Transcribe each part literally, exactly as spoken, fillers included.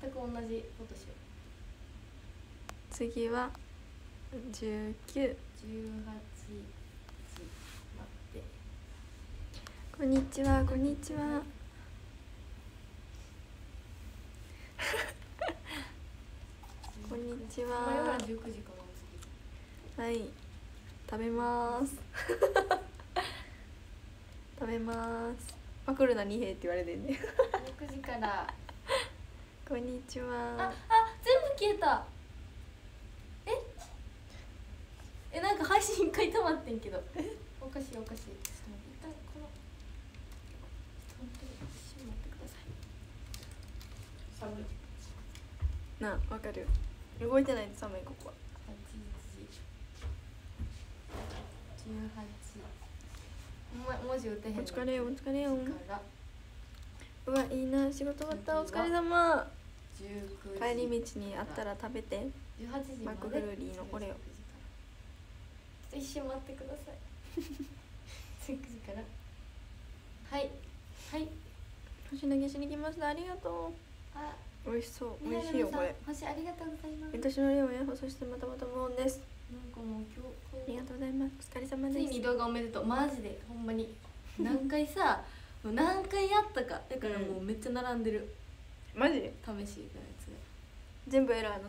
全く同じことしよう。 次はじゅうきゅう、 じゅうはち、待って。 こんにちはこんにちは。こんにちは。 じゅうくじかな。 はい、食べます食べます。パクるな二兵って言われてんねじゅうくじからこんにちは。 あ、あ、全部消えた。ええ、なんか配信一回止まってんけどおかしいおかしい。ちょっと待って、一旦このちょっと待って、一瞬待ってください。寒いなあ、わかる。動いてないと寒い。ここははちじじゅうはち、も文字打てへんの。 お疲れお疲れよ。 からうわ、いいな、仕事終わった。お疲れ様。 じゅうくじ帰り道にあったら食べて。 じゅうはちじまでマクフルーリーのこれを。 一瞬待ってくださいじゅうくじからはいはい星投げしに来ました。ありがとあ、 う。美味しそう。美味しいよこれ。 星ありがとうございます。 私のレオやそしてまたまた無音です。 なんかもう今日ありがとうございます。お疲れ様です。 ついに動画おめでとう。マジでほんまに何回さもう何回やったかだからもうめっちゃ並んでる。 マジ？ 試しのやつが全部エラーになった。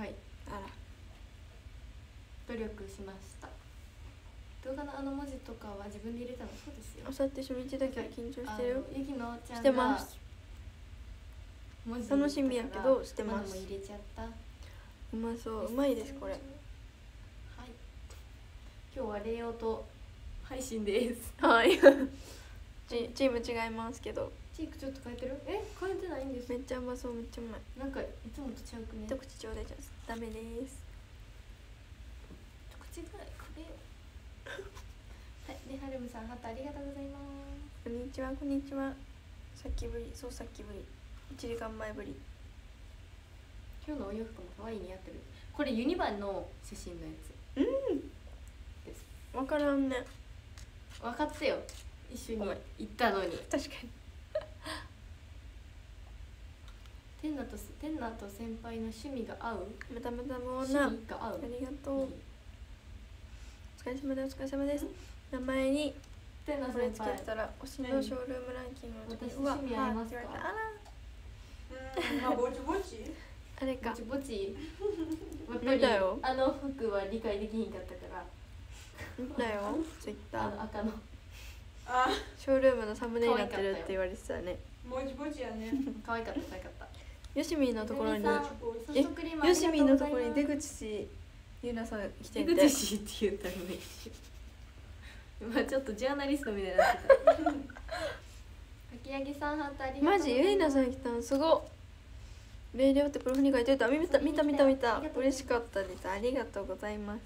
はい、 あら、 努力しました。動画のあの文字とかは自分で入れたの。そうですよ。 あさって初日だけは緊張してる。 ゆきのちゃんがしてます。 文字楽しみやけどしてます。 も入れちゃった。 うまそう。うまいですこれ。 はい。今日はレイアウト配信です。 はい。チチーム違いますけど。 チークちょっと変えてる？え、変えてないんです。 めっちゃうまそう。めっちゃうまい。 なんかいつもとちゃうくね。 一口ちょうだい。じゃダメです。 一口ぐらいくれよ。はい、ではるむさんハートありがとうございます。 こんにちはこんにちは。さっきぶり、そうさっきぶり。一時間前ぶり。 今日のお洋服も可愛い似合ってる。これユニバの写真のやつ。 うんです。 わからんね。 分かってよ。一緒に行ったのに。 確かに。 テンナとテンナと先輩の趣味が合う。 またまたもう趣な。 味が合う。 ありがとう。お疲れ様です。お疲れ様です。名前にテンナこれ先輩。 つけたら推しのショールームランキングの時私趣味ありますか？ あら。 うん、まあぼちぼち。 あれか。 ぼちぼち。やっぱ見りたよ。 あの服は理解できひんかったから。 見たよ。ツイッター。 あの赤の。 あ、 ショールームのサムネになってるって言われてたね。 ぼちぼちやね。 可愛かった可愛かった。 よしみんのところに。 え、 よしみんのところに出口氏ゆうなさん来てんて。 出口氏って言ったのね。今ちょっとジャーナリストみたいになってた。かき揚げさんハートありがとうございます。 マジゆいなさん来たのすごっ。レイレオってプロフに書いてた。見た見た見た見た。嬉しかったです。ありがとうございます。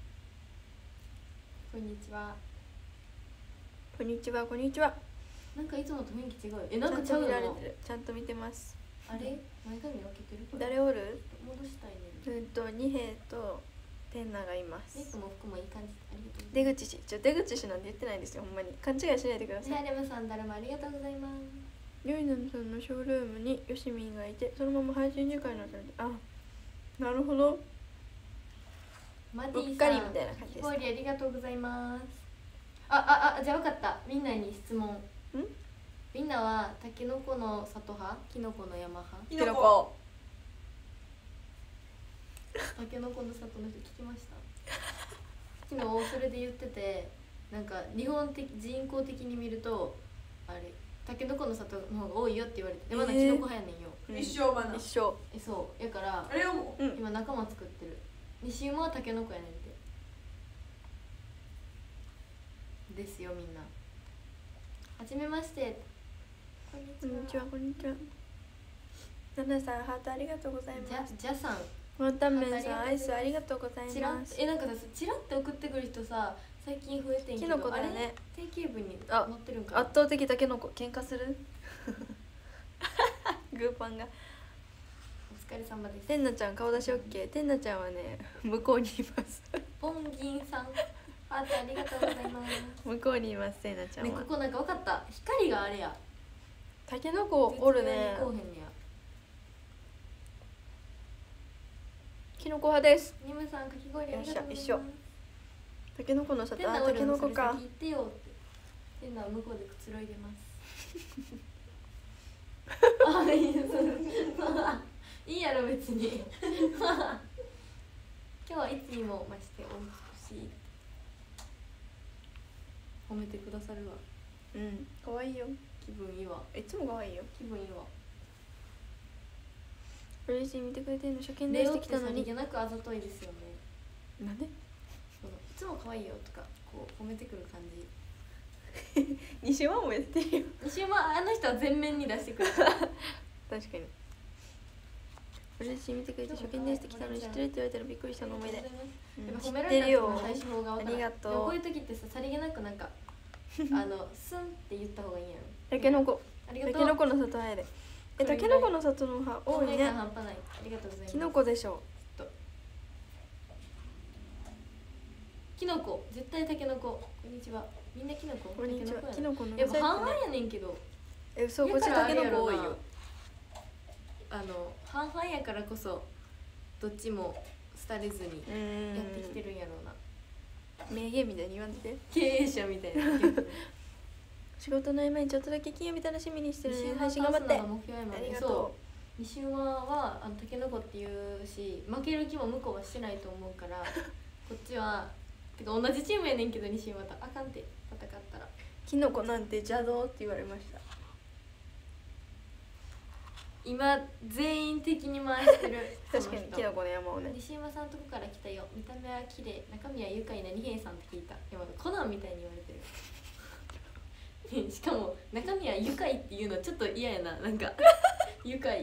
こんにちは。 こんにちはこんにちは。 なんかいつもと雰囲気違う。え、なんかちゃうの。 ちゃんと見てます。 あれ前髪分けてる。 誰おる？ 戻したいね。 うんと二兵とテンナがいます。 ネットも服もいい感じ。ありがとう。 出口氏、ちょ出口氏なんて言ってないですよ。ほんまに勘違いしないでください。 レムさんだるまありがとうございます。 ゆいなさんのショールームによしみんがいて、そのまま配信時間になってる。あ、なるほど。 マディうっかりみたいな感じです。 ありがとうございます。あああ、じゃあ分かった。みんなに質問。ん？みんなはタケノコの里派、キノコの山派？ キノコ。 タケノコの里の人聞きました。昨日それで言ってて、なんか日本的人口的に見るとあれタケノコの里の方が多いよって言われて、でまだキノコ派やねんよ。 一生まだ。 一緒。 え、そうやからあれはもう今仲間作ってる。西馬はタケノコやねんて。ですよみんな。はじめまして。 こんにちはこんにちは。ナナさんハートありがとうございます。 じゃじゃさん。 ワンタンメンさんアイスありがとうございチラッます。 えなんかさチラッて送ってくる人さ最近増えてんけど、 キノコだね。 あれ定型文に載ってるんかな。 圧倒的タケノコ喧嘩する。グーパンが。 お疲れ様です。 テンナちゃん顔出しオッケー。テンナちゃんはね向こうにいます。 ポンギンさんハートありがとうございます。 向こうにいますテンナちゃんね、 は。 ここなんか分かった。光があれや。 タケノコおるね。 こうへんねや。 キノコ派です。 ニムさんかき氷ありがとうございます。 よっしゃ一緒。タケノコの里、あ、 店内タケノコか。 聞いてよって店内は向こうでくつろいでますあ、いいやいいやろ別に今日はいつにも増してお美しい褒めてくださるわ。 うん、可愛いよ。 気分いいわ。 いつも可愛いよ。 気分いいわ。 嬉しい、見てくれてるの初見でしてきたのに。 レオってさりげなくあざといですよね。 なんで？ そのいつも可愛いよとかこう褒めてくる感じ。 西山もやってるよ。 西山あの人は全面に出してくるから。 確かに。嬉しい、見てくれて初見でしてきたのに知ってるって言われたらびっくりしたの思い出。 やっうん、 ぱ知っ褒められたてるよ。 時の対処法が分からん。 ありがとう。 でもこういう時ってさ、さりげなくなんかあのスンって言った方がいいんやろ。 タケノコ。 ありがとう。 タケノコの里あえで。え、タケノコの里の葉多いね。 半端ない。ありがとうございます。 キノコでしょう。キノコ、絶対タケノコ。こんにちは。みんなキノコ。 こんにちは。キノコのやっぱ半々やねんけど。 え、嘘、こっちタケノコ多いよ。 あの半々やからこそどっちも廃れずにやってきてるんやろうな。 名言みたいに言わんでて。 経営者みたいな。 仕事の合間にちょっとだけ金曜日楽しみにしてるね。配信頑張って。ありがとう。西馬はあのタケノコって言うし、負ける気も向こうはしてないと思うから、こっちはてか同じチームやねんけど西馬とあかんって戦ったら。 キノコなんて邪道って言われました。 今全員的に回してる。 確かにキノコの山をね。 西馬さんとこから来たよ。見た目は綺麗、中身は愉快な二平さんって聞いた。今コナンみたいに言われてる。しかも中身は愉快っていうのちょっと嫌やな、なんか愉快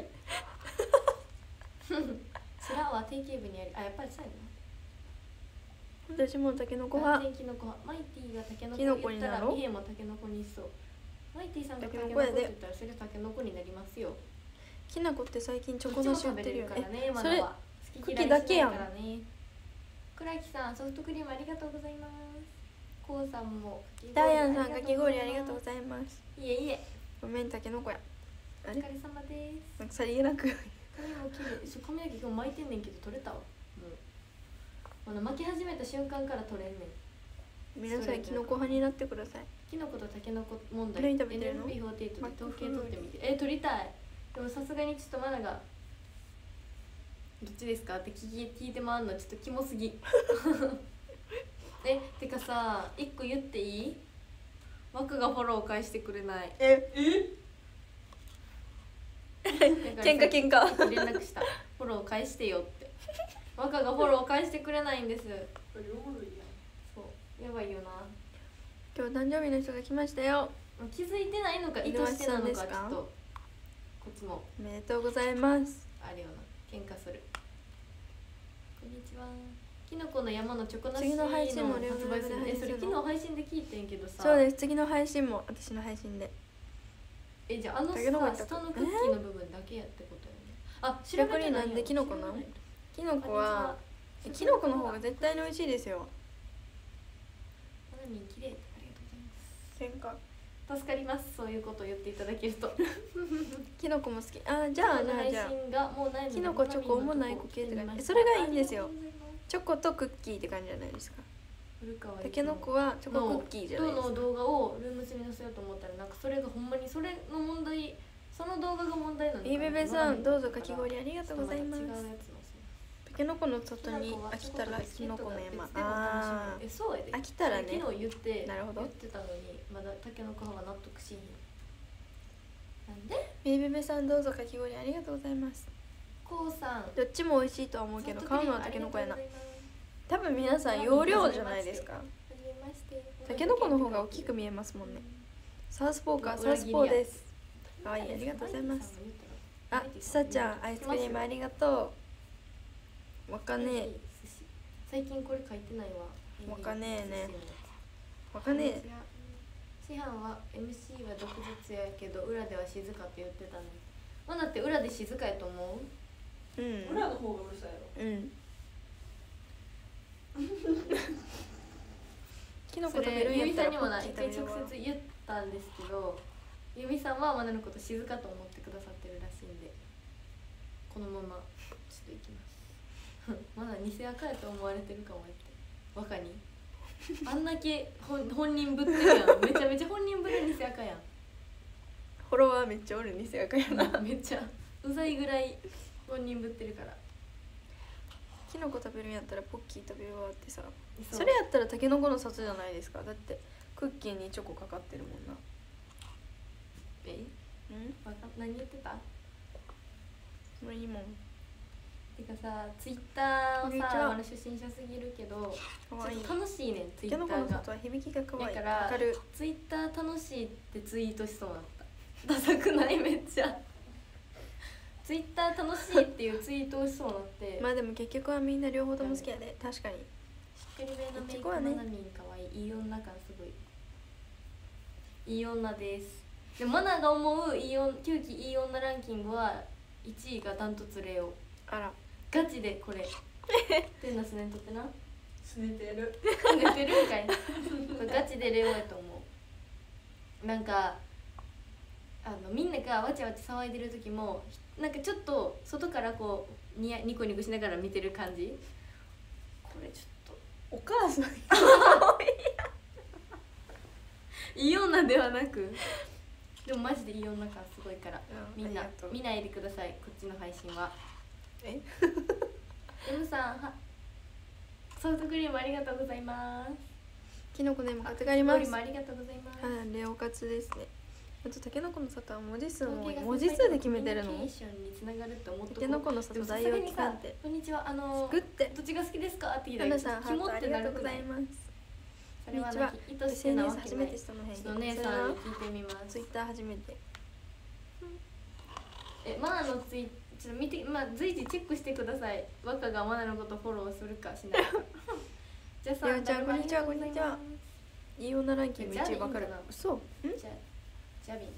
白は定型部にあり、あ、やっぱりそうやな。私もタケノコはキノコマイティがタケノコ言ったらミヘもタケノコにしそう。マイティさんがタケノコって言ったらそれタケノコになりますよ。 きなこって最近チョコなし売ってるよね。 え、それ好き嫌いだけやん。倉木さんソフトクリームありがとうございます。こうさんもダイアンさんかき氷ありがとうございます。 いえいえ。 ごめんタケノコや。 お疲れ様です。 なんかさりげなく。 髪も綺麗。そう髪の毛今日巻いてんねんけど取れたわ。もう。あの巻き始めた瞬間から取れんねん。 皆さんキノコ派になってください。 キノコとタケノコ問題。 何食べてるの？ エヌエフピーフォーティー で統計取ってみて。え、取りたい。でもさすがにちょっとマナがどっちですかって聞い聞いて回るのちょっとキモすぎ。え、てかさ、一個言っていい？枠がフォロー返してくれない。 ええ喧嘩喧嘩連絡した。フォロー返してよって。枠がフォロー返してくれないんです。そう、やばいよな。 今日誕生日の人が来ましたよ。 気づいてないのか意図してなのかちょっとこっちもおめでとうございます。 あるよな、喧嘩する。こんにちは。キノコの山のチョコなしの次の配信も発売する。え、それ昨日配信で聞いてんけどさ。 そうです、次の配信も私の配信で。 え、じゃああのさ、下のクッキーの部分だけやってことよね。あ、調べてないよ。 なんでキノコなの？キノコはキノコの方が絶対に美味しいですよ。 マナミン綺麗、ありがとうございます。 喧嘩助かります、そういうことを言っていただけると。 キノコも好き。あ、じゃあな、じゃあキノコチョコもないコ系って感じ。それがいいんですよ。チョコとクッキーって感じじゃないですか。タケノコはチョコクッキーじゃないですか。 どの動画をルームスに載せようと思ったらなんかそれがほんまにそれの問題、その動画が問題なのかな。 イーベベさんどうぞかき氷ありがとうございます。タケノコの里に飽きたらキノコの山。ああ、飽きたらね。 昨日言ってなるほど。 言ってたのにまだタケノコ派が納得しん。なんで？ イーベベさんどうぞかき氷ありがとうございます。 こうさんどっちも美味しいとは思うけど買うのはタケノコやな。多分皆さん容量じゃないですか。タケノコの方が大きく見えますもんね。サウスポーカー、サウスポーです。かわいい、ありがとうございます。あ、ちさちゃんアイスクリームありがとう。わかねえ。 最近これ書いてないわ。 わかねえね。わかねえ。 師範は エムシー は毒舌やけど裏では静かって言ってたね。まあだって裏で静かやと思う？うん。裏の方がうるさいやろ。 うん。キノコ食べるんやったらユミさんにもな一回直接言ったんですけど、ユミさんはマナのこと静かと思ってくださってるらしいんで、このままちょっといきます。 まだ偽アカやと思われてるかもって若にあんだけ本本人ぶってるやんめちゃめちゃ本人ぶる偽アカやんフォロワーめっちゃおる偽アカやなめっちゃうざいぐらい本人ぶってるから。 キノコ食べるんやったらポッキー食べるわってさ、 そそれやったらタケノコの里じゃないですか。だってクッキーにチョコかかってるもんな。 えうんわか何言ってた？ もういいもん。 てかさ、ツイッターをこんにちはさ、まだ初心者すぎるけどかわいい。 ちょっと楽しいねん、ツイタケノッターがコの里は響きが可愛い。 だからわかる。 ツイッター楽しいってツイートしそうだったダサくないめっちゃツイッター楽しいっていうツイートをしそうになってまあでも結局はみんな両方とも好きやで。確かに。 しっかりめのメイクマナミンかわいい、いい女感すごいいい女です。でマナが思ういい女キュウキいい女ランキングはいちいがダントツレオ。 あら。 ガチでこれテンナスネンとってなすねてる寝てるんかいガチでレオやと思う。なんかあのみんながわちゃわちゃ騒いでる時もなんかちょっと外からこうニヤニコニコしながら見てる感じ。これちょっとお母さんいい女ではなくでもマジでいい女感すごいから、 うんみんなありがとう見ないでくださいこっちの配信は。 えエムさんはソフトクリームありがとうございます。 キノコでも買って帰ります。 料理もありがとうございます。 はい、レオカツですね。あとタケノコの里は文字数も統計が文字数で決めてるの。 コミュニケーションにつながるって思っとこう。 タケノコの里代用期間ってこんにちは、あの作って。 どっちが好きですかって聞いたら花さんハートありがとうございす。 ます。 それはこんにちは。 意図してなわエスエヌエスけない。 初めて人のちょっとお辺姉さんに聞いてみます。 ツイッター初めて。 え、マナのツイちょっと見て、まあ随時チェックしてください。若がマナのことフォローするかしないか。じゃあさ、 レオちゃんだるまこんにちはありがとうございますこんにちは。いい女ランキングいちいわかるじゃあいいかな。 そう。ん？ じゃあジャビン。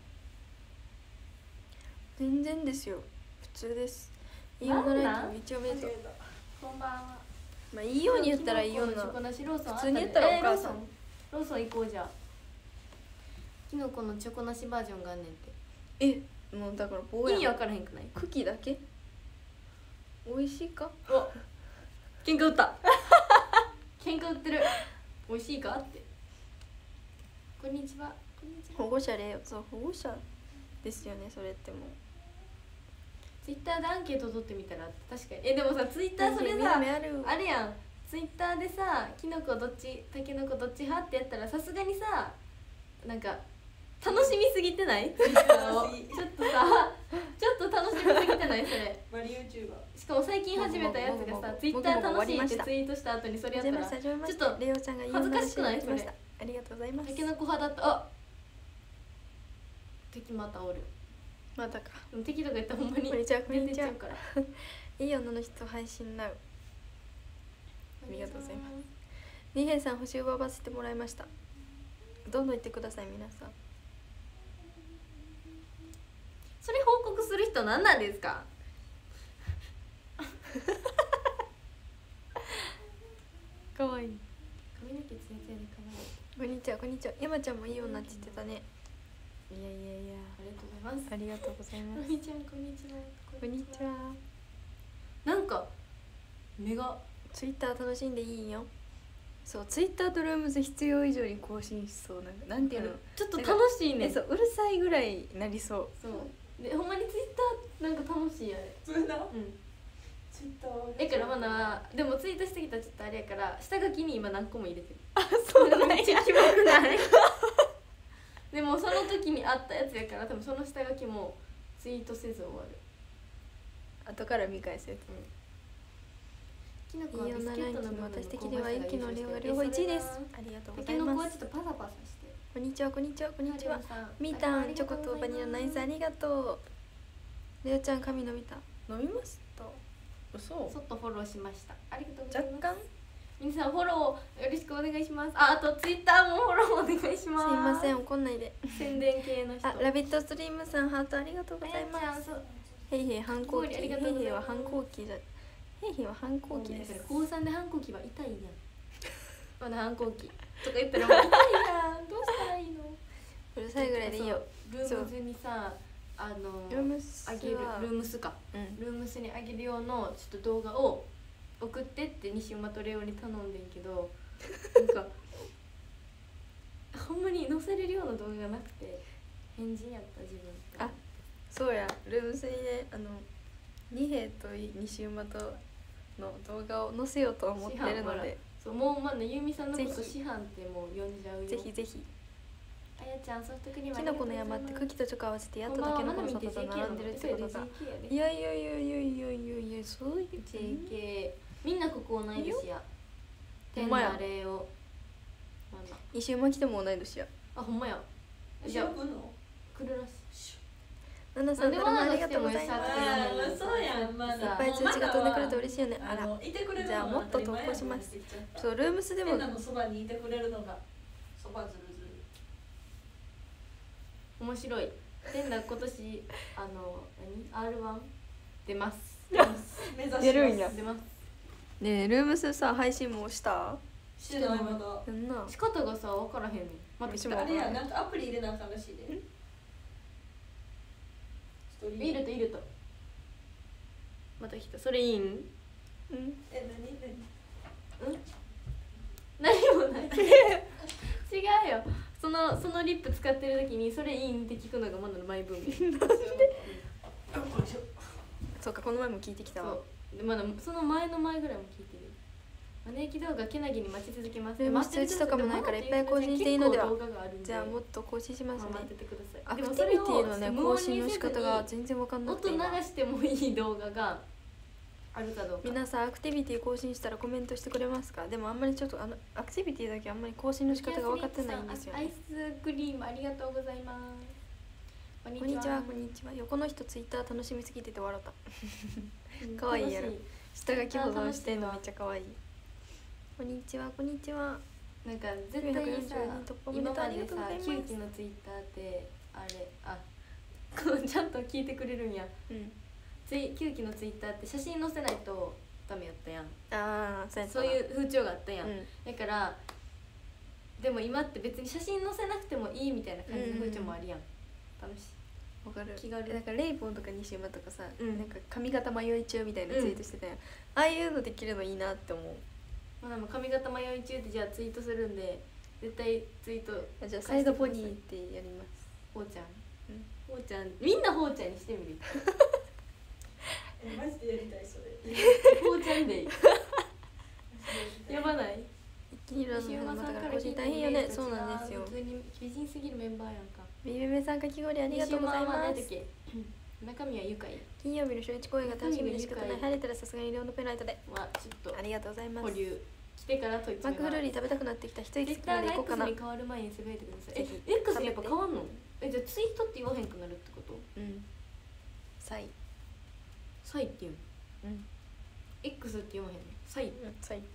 全然ですよ。普通です。いい女ランキングいちおめでとう。 こんばんは。 まあいいように言ったらいいような。 キノコのチョコなしローソンあ普通に言ったらお母さんえーローソンローソン行こうじゃあ。キノコのチョコなしバージョンがあんねんて。 え、もうだから棒やん。 意味わからへんくない？ 茎だけ？美味しいか？ お、喧嘩売った喧嘩売ってる。美味しいかって。こんにちは。こんにちは。 保護者レオ、そう保護者ですよね。それってもう。 ツイッターでアンケート取ってみたら確かに。えでもさツイッターそれ見さた目あるあれやん。ツイッターでさキノコどっちタケノコどっち派ってやったらさすがにさなんか楽しみすぎてない？ツイッターをちょっとさちょっと楽しみすぎてないそれ。 マリ YouTuber しかも最近始めたやつがさツイッター楽しいってツイートした後にそれやったらちょっちょっとレオちゃんがいい恥ずかしくない話を聞きました。ありがとうございます。 タケノコ派だった。あ敵またおる。 またか。 でも敵とか言ったらほんまにこんにちはこんにちは出てっちゃうからいい女の人配信なう。ありがとうございます。二平さん星奪わせてもらいました。どんどん言ってください皆さん。 それ報告する人何なんですか？ かわいい。 髪の毛ツヤツヤで可愛い。 こんにちはこんにちは。山ちゃんもいい女って言ってたね。いやいやいや。 ありがとうございます。 ありがとうございます。 のみちゃんこんにちは。 こんにちは。 なんか目がツイッター楽しんでいいよ。そうツイッターとルームズ必要以上に更新しそう。なんかなんていうの。 ちょっと楽しいね。 えそううるさいぐらいなりそう。 そうでほんまにツイッターなんか楽しいあれ。 それなうんツイッターだからまだでもツイートしてきたらちょっとあれやから下書きに今何個も入れてる。 あそうなんめっちゃや。 キモくないでもその時にあったやつやから多分その下書きもツイートせず終わる。 後から見返すやつ。 キノコはいい女ランキング私的ではユキのレオが両両方いちいです。ありがとうございタケノコますはちょっとパサパサして。 こんにちはこんにちはこんにちは。 ハリオさんみーたんチョコとバニラナイスありがとう。レオちゃん髪伸びた。伸びました。嘘。 そっとフォローしました。ありがとうございます。 若干。 皆さんフォローよろしくお願いします。あ、あとツイッターもフォローお願いします。 すいません怒んないで。 宣伝系の人。 あラビットストリームさんハートありがとうございまあやちゃんす。 そうヘイヘイ反抗期。 ありヘイがとうございますヘイは反抗期じゃ。ヘイヘイは反抗期です。 高三で反抗期は痛いやん。まだ反抗期とか言ったらもう痛いやん。どうしたらいいの？ うるさいぐらいでいいよ。 ルームズにさ、あのルームスはあげるルームスか。 うん。 ルームスにあげる用のちょっと動画を送ってって西馬とレオに頼んでんけどなんかほんまに載せれるような動画がなくて変人やった自分。 あそうやルームスにねあの二兵と西馬との動画を載せようと思ってるのでそうもうまあねゆみさんのことぜひ師範ってもう呼んじゃうよ。 ぜひぜひあやちゃんソフトクリームきのこの山って茎とチョコ合わせてやっとたけのこの里と並んでるってことだ。いやいやいやいやいやいやいやそういうジェーケー みんなここ同い年や。天ほんまやのあれをなんだ西馬来ても同い年や。 あほんまや。じじゃあゃあ来るらしい。 ナナさんからもありがとうございます。 あーそうやん、まあ、 いっぱい通知が飛んでくると嬉しいよね。あらのいてくれるのじゃあもっと投稿します。そうルームスでも変なのそばにいてくれるのがそばずるずる面白い。天那今年あの何 アールワン 出ます。 目指します出るんや出ます。 ねえルームスさ配信もしたしてないまだやんな。 仕方がさ分からへんねん。待ってきた。 あれやなんかアプリ入れなあかんらしいでいるといると。また来た。それいいん？ うんえ、なにうん？何もない。違うよ。そのそのリップ使ってる時にそれいいんって聞くのがまだのマイブーム。 そうかこの前も聞いてきたわ。 そう。でまだその前の前ぐらいも聞いてる。招き動画けなぎに待ち続けます。 ルームス通知とかもないからいっぱい更新していいのでは。じゃあもっっと更新しますね。 待っててください。 アクティビティのね更新の仕方が全然わかんなくて音流今してもいい動画があるかどうか。 皆さんアクティビティ更新したらコメントしてくれますか。でもあんまりちょっとあのアクティビティだけあんまり更新の仕方が分かってないんですよアイね。 スクリームありがとうございます。こんこんにちはこんにちは。横の人ツイッター楽しみすぎてて笑ったかわいいやろ。下書き保存してんのめっちゃかわいい。こんにちはこんにちは。 なんか絶対さ突破おめで今までとうありがとうございますさキューティのツイッターってあれあこうちゃんと聞いてくれるんや。 うんツイキューティのツイッターって写真載せないとダメやったやん。 ああそうやったそういう風潮があったやん、 うんだからでも今って別に写真載せなくてもいいみたいな感じの風潮もあるやん。楽しい。 わかる。 気軽なんかレイポンとか西馬とかさ、 うんなんか髪型迷い中みたいなツイートしてたやん、ああいうのできるのいいなって思う。 まあでも髪型迷い中ってじゃあツイートするんで絶対ツイートあじゃあサイドポニーってやります。 ほうちゃん、 うんほうちゃんみんなほうちゃんにしてみる。 え、マジでやりたいそれほうちゃんでいい。やばない？ 一気にランの始まったから更新大変よね。そうなんですよ。 普通に美人すぎるメンバーやんか。 ビビメさんかき氷ありがとうございます。 中身は愉快。 金曜日の初日公演が楽しみで仕方ない。晴れたらさすがにレオのペナイトで。 はちょっとありがとうございます。 保留来てから問いマック詰めます。 フルーリー食べたくなってきた。一息つきまツイッターがで行こうかな。 X に変わる前につぶやいてください。えぜひ、 X やっぱ変わんの？え、じゃあツイートって言わへんくなるってこと？ うんサイサイって言うの？ うん X って言わへんの？サイ。じサイ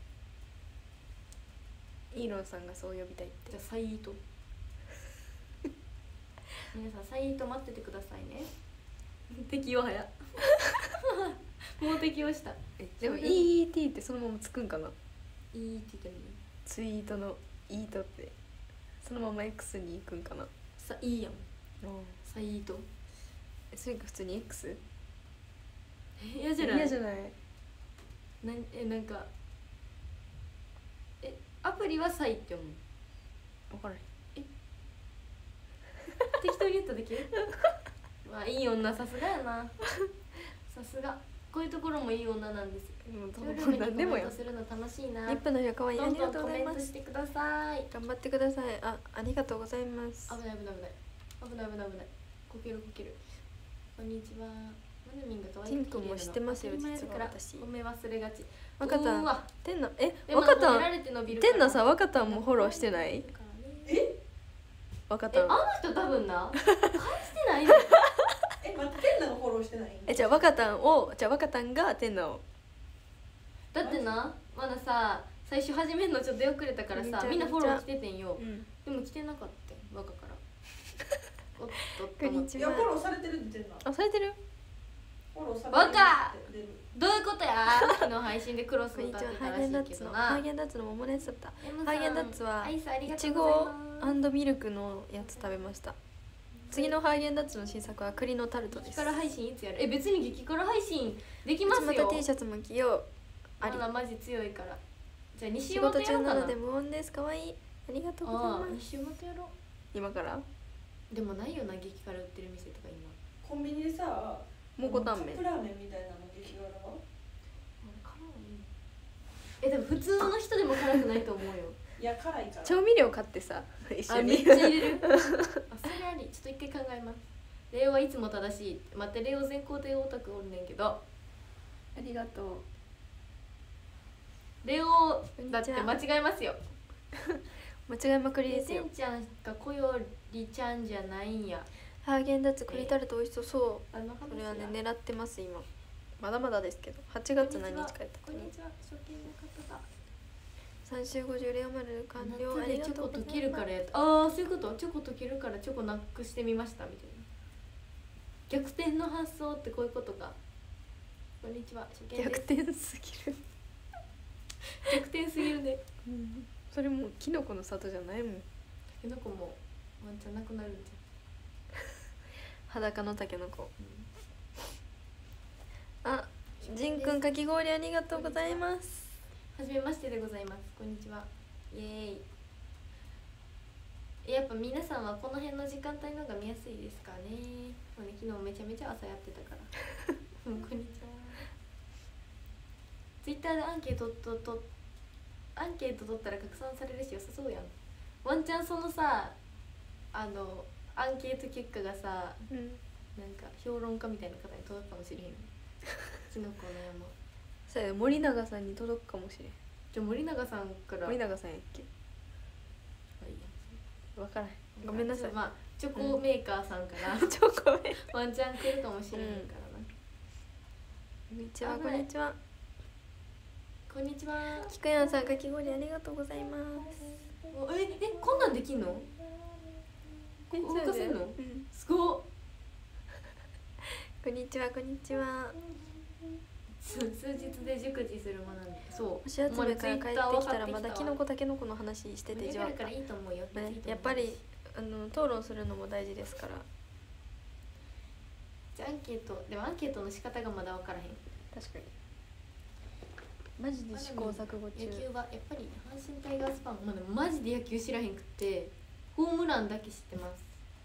イーロンさんがそう呼びたいって。 ゃあサイート。皆さんサイート待っててくださいね。適用早。もう適用した。 えでも イーイーティー ってそのままつくんかな。 いいって言ってるの？ ツイートのイートってそのまま X に行くんかな。 さいいやん。サイート。 えそれか普通に X？ え嫌じゃない？ 嫌じゃない。 なんえなんかえアプリはサイって読む。 分からへん。 適当に言っただけ？まあいい女さすがやな。さすが。こういうところもいい女なんです。 もうショールームにコ何でもよメント。するの楽しいな。 リップの色可愛い。あどんどりがとうごんコメントざいます。 してください。 頑張ってください。あ、ありがとうございます。 危ない危ない危ない危ない危ない危ないこけるこける。こんにちは。マナミンが可愛い。 ティン君も知ってますよ当たり前だから実は私褒め忘れがち。 若田うわてんなえでも若田褒められて伸びるからてんなさ若田もフォローしてないえ若田えあの人多分な返してないの。 え、待って、天那がフォローしてないえじゃあ若田をじゃあ若田がてんなをだってなまださ最初始めるのちょっと出遅れたからめっちゃさみんなフォロー来ててんよ。 うんでも来てなかったよ若からおっとっとこんにちいや、フォローされてるって言ってんなあされてるフォローされてる若って出るどういうことや。昨日配信でクロスこんにち歌ってたはハーゲンダッらしいけどな。 ツのハーゲンダッツの桃のやつだった。 M さんハーゲンダッツはアイスありがいちとうございごます。 ミルクのやつ食べました。次のハーゲンダッツの新作は栗のタルトです。 激辛配信いつやる？え別に激辛配信できますよ。 また T シャツも着よう。 ありまだマジ強いから。じゃあ西仕本やろうかな。 事中なので無音です。かわいい。ありがとうございああます。 西本やろ今からう。でもないよな、激辛売ってる店とか今。 コンビニでさ、 蒙古タンメンカップラーメンみたいなの激辛は辛い。えでも普通の人でも辛くないと思うよ。 いや辛いから調味料買ってさ一緒にあめっちゃ入れる。あそれあり。ちょっと一回考えます。レオはいつも正しい。待ってレオ全校でオタクおるねんけど。 ありがとレオだって間違えますよ。 う。間違いまくりですよせん。ちゃんがこよりちゃんじゃないんや。 ハーゲンダッツ栗タルト美味しそう。そうあの話これはね狙ってます今。まだまだですけどはちがつ何日かやったかな。 こんにちは、初見の方だ。 さん週ごじゅうレオマル完了。あ夏でチョコりがとうございます。 溶けるからやったああそういうこと。チョコ溶けるからチョコなくしてみましたみたいな。逆転の発想ってこういうことか。こんにちは、初見逆です。 転すぎる。 逆転すぎるね。 うんそれもうキノコの里じゃないもん。 タケノコもワンチャンなくなるんじ裸のタケノコ。 ゃん。 あ、ジンくんかき氷ありがとうございます。 はじめましてでございます。こんにちは。イエーイ。えやっぱ皆さんはこの辺の時間帯の方が見やすいですかね。もうね昨日めちゃめちゃ朝やってたから。うんこんにちは。ツイッターでアンケートととアンケート取ったら拡散されるし良さそうやん。ワンチャンそのさあのアンケート結果がさうん。 なんか評論家みたいな方に届くかもしれへん。キノコの山。 そうや森永さんに届くかもしれん。 じゃあ森永さんから森永さんやっけ。 あいいやわからん。ごめんなさい。 まあチョコメーカーさんから、 チョコメ。 ワンチャン来るかもしれへんからな。 こんにちはこんにちは。 こんにちは。 きくやんさんかき氷ありがとうございます。 おええこんなんできんの？ え動かせんの？ うん。 すごっ。 こんにちはこんにちは。 数数日で熟知する学んで。そう。 星集めから帰ってきたらまだキノコタケノコの話しててじわっだからいいと思うよ。 ねいいと思うやっぱりあの討論するのも大事ですから。 じゃあアンケートでもアンケートの仕方がまだ分からへん。 確かに。マジで試行錯誤中。 野球はやっぱり阪神タイガースファン、まあ、でもマジで野球知らへんくってホームランだけ知ってます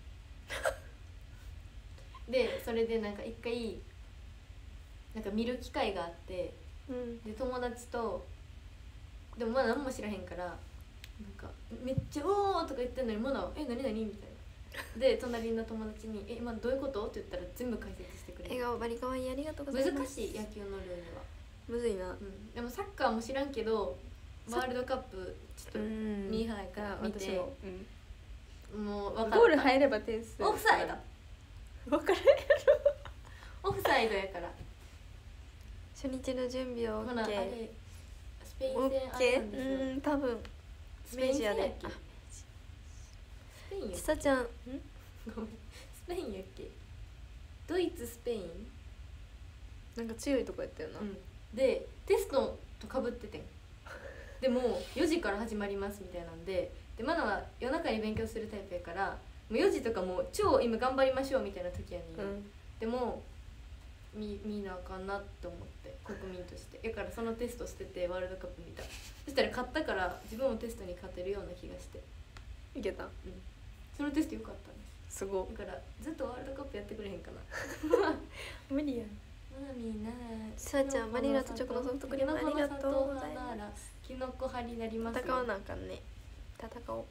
でそれでなんか一回なんか見る機会があって、 うん。 で友達とでもまだ何も知らへんからなんかめっちゃ「おー!」とか言ってんのにまだ「え何何?」みたいなで隣の友達に「え今どういうこと?」って言ったら全部解説してくれる。 笑顔バリ可愛いありがとうございます。 難しい野球のルールは。 むずいな。 うん、でもサッカーも知らんけどワールドカップちょっとうんミーハーやから見て、 私も。うん。 もう分かった。 ゴール入れば点数。 オフサイド。 わかる。 オフサイドやから。 初日の準備をほなあ OK。 れスペインオ戦ッケー。 あれなんですよ。 うん多分。 スペイン戦やっけ？ あスペインやっけちさちゃん。ん？ ごめんスペインやっけ？ドイツスペイン？ なんか強いとこやったよな。 うんでテストとかぶっててん。でもよじから始まりますみたいなんででマナは夜中に勉強するタイプやからもうよじとかもう超今頑張りましょうみたいな時やねんよ、 うん。 でも見見なあかんなって思って国民としてだからそのテストしててワールドカップ見た。そしたら勝ったから自分もテストに勝てるような気がして、 いけた。 そのテスト良かったんですすご。 だからずっとワールドカップやってくれへんかな。 無理やん。 マナミーなさあちゃんバニラとチョコのソフトクリームありがとうございますキノコ派になりますよ。 戦わなあかんね。戦おう。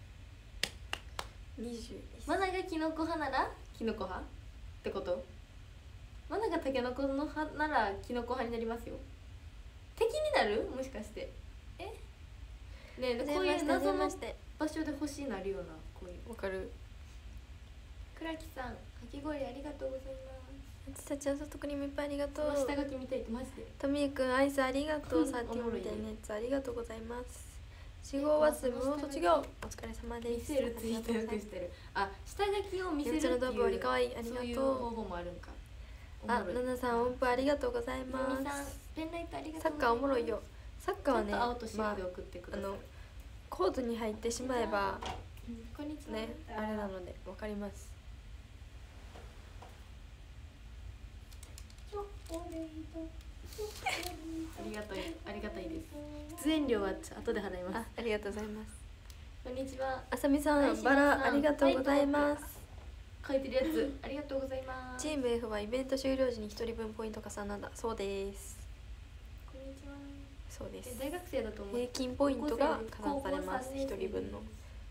にじゅう。 マナがキノコ派ならキノコ派ってこと？マナがタケノコの派ならキノコ派になりますよ。敵になる？もしかしてえねえこういう謎の場所で欲しいなるようなこういう。 わかる。 倉木さんかき氷ありがとうございます。 ちさちゃんソフトクリームいっぱいありがとう。 下書き見たいってマジで。 トミーくんアイスありがとう。 うんサーティおもろいねオンみたいなやつありがとうございます。四号はスムー卒業お疲れ様です。 見せるツイートよくしてる。あ下書きを見せるっていう四つのドブ折りかわいいありがとう。 そういう方法もあるんか。 あ、ナナさん音符ありがとうございみまみさんす。 ペンライトありがとうサッカーおもろいよ。サッカーはね、 ちょっと青と白まあで送ってください。 あのコートに入ってしまえばこんにちは。 ねあれなのでわかります。 チョコレートありがたいありがたいです。出演料は後で払います。 あ、ありがとうございます。 こんにちは。 あさみさん、 はいバラありがとうございます。 書いてるやつありがとうございます。 チーム F はイベント終了時にひとりぶんポイント加算なんだそうです。 こんにちは。 そうです。 大学生だと思う。 平均ポイントが加算されますひとりぶんの。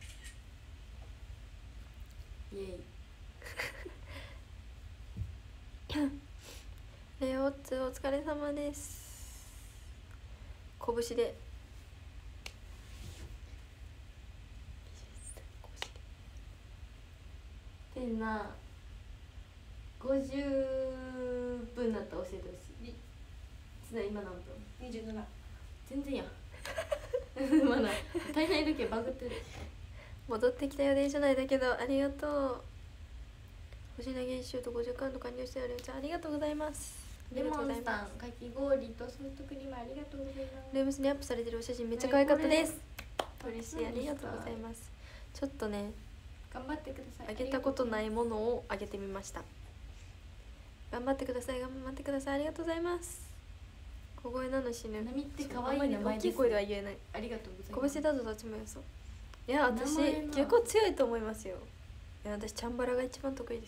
イエイ。 レオッツお疲れ様です。拳でてんなごじゅっぷんになったら教えてほしい。つな今何分？ にじゅうなな。 全然やまだ体内時計バグってる。 戻ってきた予定じゃないだけどありがとう。星投げシュートごじゅっカウント完了してある。じゃあありがとうございます。 レモンさんかき氷とソフトクリームありがとうございます。 ルームスにアップされてるお写真めっちゃ可愛かったです。嬉しい、ありがとうございます。ちょっとね頑張ってください。 あげたことないものをあげてみました。頑張ってください頑張ってください。ありがとうございます。小声なの死ぬ。 ナミって可愛い名前です。 大きい声では言えない。 ありがとうございます。 拳だとどっちもよそう。いや私結構強いと思いますよ。いや私チャンバラが一番得意です。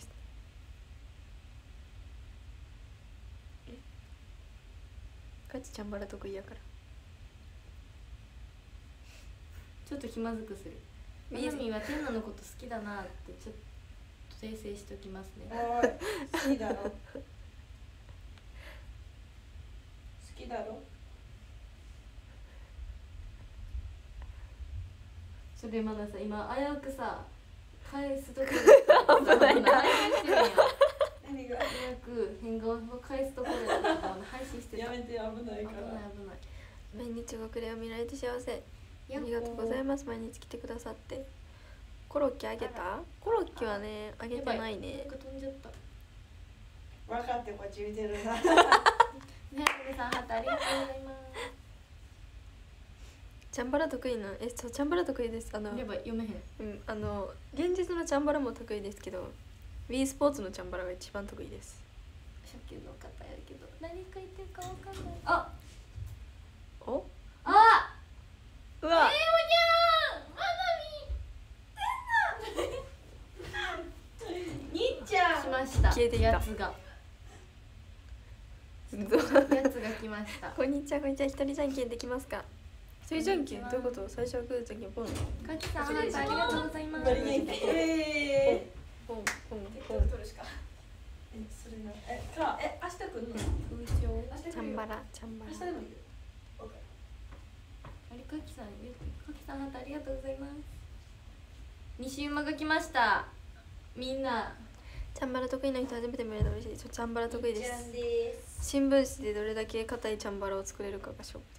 えガチチャンバラ得意やから。 ちょっと気まずくする。みやみは天ナのこと好きだなってちょっと訂正しておきますね。 おい、好きだろ。好きだろ。 それまださ今危うくさ返すところで危ないな。 何が？ 危うく変顔を返すところで配信してた。 やめて危ないから。 危ない危ない。 毎日ごくれを見られて幸せ。ありがとうございます。毎日来てくださって。コロッケあげた？コロッケはねあげてないね。 なんか飛んじゃった。 分かってこっち見てるな。 ね、皆さんハートありがとうございます。 チャンバラ得意なえそうチャンバラ得意です。あのやばい読めへん。 うんあの現実のチャンバラも得意ですけど Wii スポーツのチャンバラが一番得意です。 初級の方やけど何書いてるかわかんない。あおあうわえー、おにゃーまなみにっちゃん来ました。 消えていったやつがやつが来ました。 こんにちはこんにちは。一人じゃんけんできますか？一人じゃんけんどういうこと？最初はグーじゃんけんポン。 かきさんありがとうございます。 バリ元気。えポンポンえ。 ポン。 取るしか。え、それな。え、か、え、明日来るの？ 風潮。 明日来るよ。 チャンバラチャンバラ。 明日でもいいよ。オッケあれかきさん、かきさんハートありがとうございます。西馬が来ました。みんな。 チャンバラ得意な人初めて見れたら嬉しい。チャンバラ得意でー。ちゃんす。 です。 新聞紙でどれだけ硬いチャンバラを作れるかが勝負です。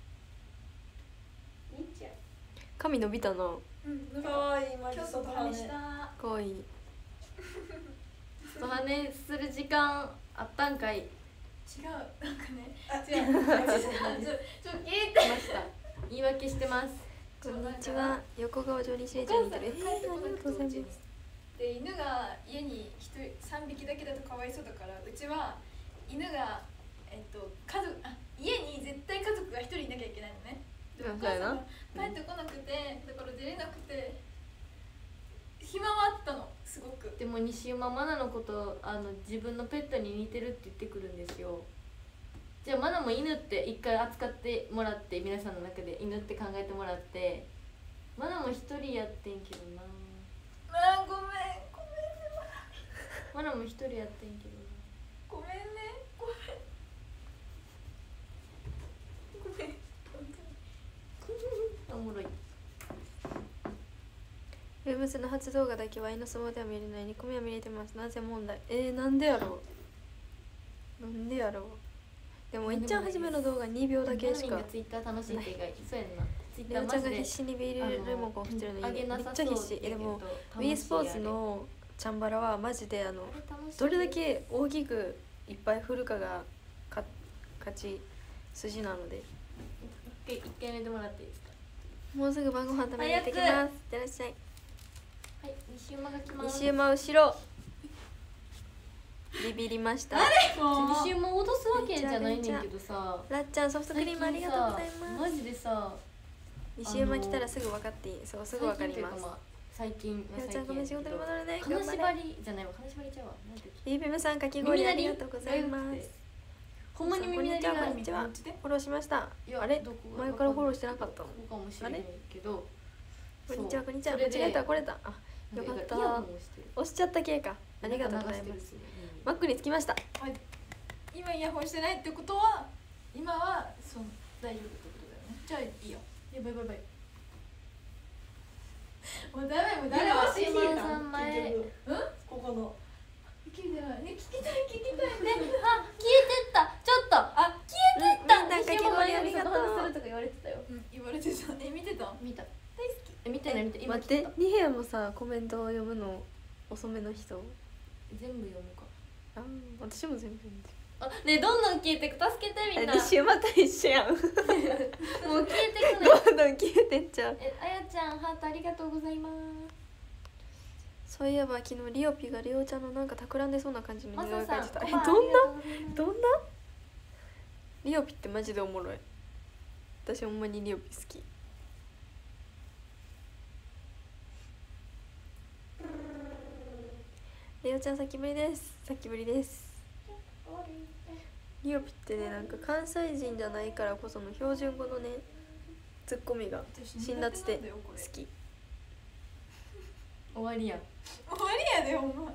にっちゃん。 髪伸びたな。 うん。かわいいマジ今日外外羽し羽。 た。 かわいい。 外羽する時間あったんかい。 違うなんかねあ、 違うちょちょ聞いて来ました。言い訳してます。 こんにちは。横顔上にしれちゃんに似てる。えー、ありがとうございます。 で犬が家に一人さんびきだけだとかわいそうだからうちは犬がえっと家族あ家に絶対家族が一人いなきゃいけないのね。でお母さんが帰ってこなくてだから出れなくて暇はあったのすごく。 でも西馬マナのことあの自分のペットに似てるって言ってくるんですよ。じゃあマナも犬って一回扱ってもらって皆さんの中で犬って考えてもらってマナも一人やってんけどな。 あーごめんごめんねマナも一人やってんけどごめんねごめんごめんな。おもろい。 ルームスの初動画だけは愛の相撲では見れないにこめは見れてます。なぜ問題えー、なんでやろうなんでやろうでもいっちゃん初めの動画にびょうだけしかツイッター楽しいって意外そうやんな。ツイッレオターマジでちゃんが必死にビールレモンコン振ってるのにめっちゃ必死えでも Wii スポーツのチャンバラはマジであのどれだけ大きくいっぱい振るかがか勝ち筋なので一回一回目でもらっていいですか。 もうすぐ晩ご飯食べに行ってきます。いってらっしゃい。 はい、西馬が来ます。 西馬後ろビビりました。 西馬を脅すわけじゃないねんけどさ、 らっちゃんソフトクリームありがとうございます。 マジでさ、 西馬来たらすぐ分かっていい。そうすぐ分かります。 最近らっちゃんごめん仕事に戻るね。 金縛りじゃないわ、金縛りちゃうわ。 ビービムさんかき氷ありがとうございます。 ほんまに耳鳴りがある。 こんにちは。フォローしました。あれ前からフォローしてなかったのかもしれないけど。 こんにちはこんにちは。間違えたこれた。あよかった。押しちゃった系か。ありがとうございます。マックに着きました。 今イヤホンしてないってことは今はそう大丈夫ってことだよね。じゃあいいよ。やばいやばい。もうダメもう誰も知りたん前。うん？ ここの。 聞いてない。ね聞きたい聞きたいね。 あ消えてった。ちょっとあ消えてった。 みんなかき氷ありがとう。 するとか言われてたよ。 言われてた。え見てた？ 見た。大好き。え見てない見て。 待ってに部屋もさコメントを読むの遅めの人。 全部読むか。 あ私も全部読んでる。 あねどんどん消えてく助けてみんな。 西馬と一緒やん。もう消えてくね。 どんどん消えてっちゃう。 えあやちゃんハートありがとうございます。 そういえば昨日リオピがリオちゃんのなんか企んでそうな感じの似顔絵描いてた。えどんなどんなリオピってマジでおもろい。私ほんまにリオピ好き。リオちゃんさっきぶりです。さっきぶりです。リオピってねなんか関西人じゃないからこその標準語のねツッコミが辛辣で好き。 終わりやん。 終わりやでほんま。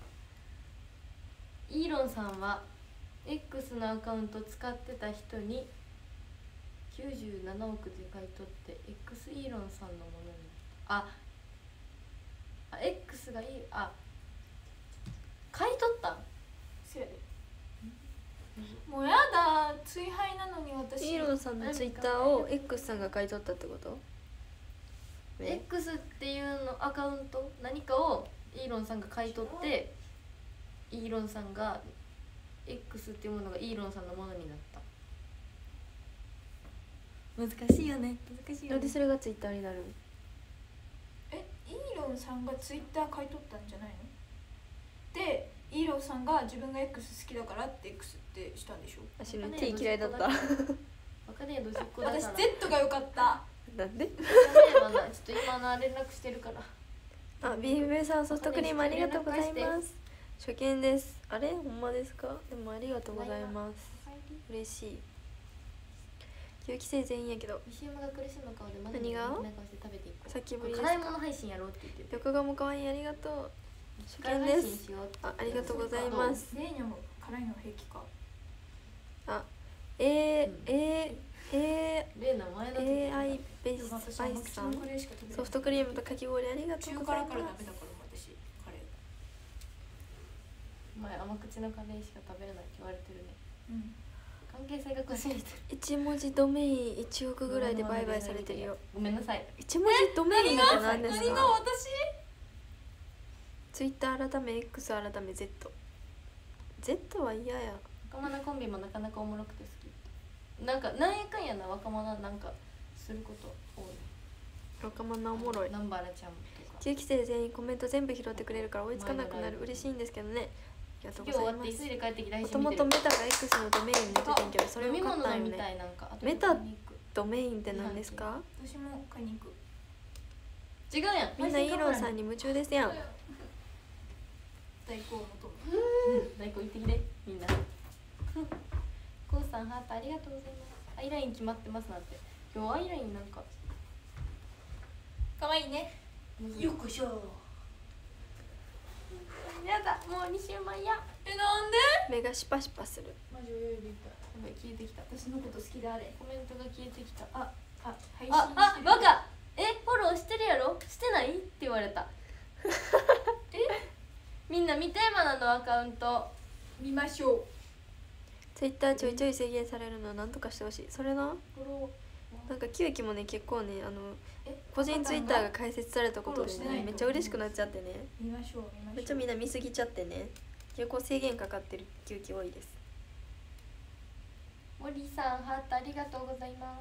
イーロンさんは X のアカウント使ってた人にきゅうじゅうななおくで買い取って X イーロンさんのものにああ X がいいあ買い取ったんせやで。もうやだ追廃なのに私。 イーロンさんのツイッターを X さんが買い取ったってこと？ X っていうのアカウント何かをイーロンさんが買い取ってイーロンさんが X っていうものがイーロンさんのものになった。難しいよね難しいよね。 なんでそれがツイッターになる？ えイーロンさんがツイッター買い取ったんじゃないの？でイーロンさんが自分が X 好きだからって X ってしたんでしょ。 私の T 嫌いだった。 わかねえどしっこだから。 私 Z が良かった。 なんで？ ちょっと今の連絡してるから。 あ、ビーフさんソフトクリームありがとうございます。初見です。あれほんまですか？でもありがとうございます。嬉しい。旧規制全員やけど。 西山が苦しむ顔でまだ何が？さっきぶりですか？ 辛いもの配信やろうって言ってて。 横顔も可愛いありがとう。初見です。あ、ありがとうございます。 レーニャも辛いの平気か。 あ、えー、えー、えー、レーナ前だエーアイ ベースアイスさんソフトクリームとかき氷ありがとうございます。 中辛からダメだから私カレー。前甘口のカレーしか食べれないって言われてるね。 うん。 関係性がこじれてる。 一文字ドメインいちおくぐらいで売買されてるよ。 ごめんなさい。 一文字ドメインって何ですか？ 何が私？ ツイッター改め X 改め Z。Z は嫌や。 若者コンビもなかなかおもろくて好き。なんかなんやかんやな若者なんかすること多い。 若者おもろい。 南原ちゃんとか。 旧規制全員コメント全部拾ってくれるから追いつかなくなる。嬉しいんですけどね。ありがとうございます。もともとメタが X のドメインに出てんけどそれを買ったんよね。メタドメインって何ですか？ 私も買いに行く。 違うやん。 みんなイーロンさんに夢中ですやん。 大根を求む。 大根行ってきてみんな。コウさんハートありがとうございます。アイライン決まってますなんて。今日アイラインなんか可愛いね。 よっこしょ。やだもうにしゅうまんや。 えなんで？ 目がシパシパする。 マジ泳いでいた。やばい消えてきた。 私のこと好きであれ。 コメントが消えてきた。ああ配信ああバカ。えフォローしてるやろ？してない？って言われた。え？みんな見てマナのアカウント見ましょう。 ツイッターちょいちょい制限されるのは何とかしてほしい。それな。なんかキュウキもね結構ねあの個人ツイッターが開設されたことでねめっちゃ嬉しくなっちゃってね。 見ましょう見ましょう。 めっちゃみんな見すぎちゃってね結構制限かかってるキュウキ多いです。 森さんハートありがとうございます。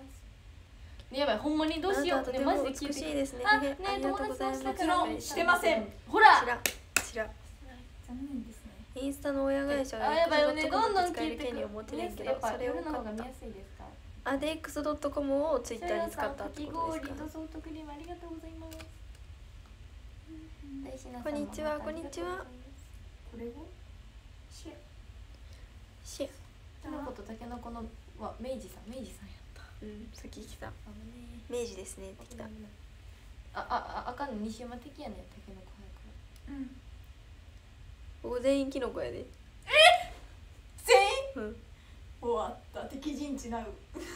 やばいほんまにどうしよう。 ねマジで美しいですね。 あね友達の下からしてません。ほら。 ちらちら。 残念ですね。 イインスタの親会社あ、やばいよね、 X ドットコムどんどん使える権利を持ってないけど、それを夜の買った方が見やすいですか？ あで エックスドットコム をツイッターに使ったってことですか？ かき氷とソフトクリームありがとうございます。大志菜さこんにちはまたありがとうございます。これがシェシェキノコとタケノコのは明治さん、明治さんやった。 うんさっき来たあのね。 明治ですねって来た。 ああああかんの西山的やねん、タケノコ早く。 うんここ全員キノコやで。 全員うん終わった敵陣地なう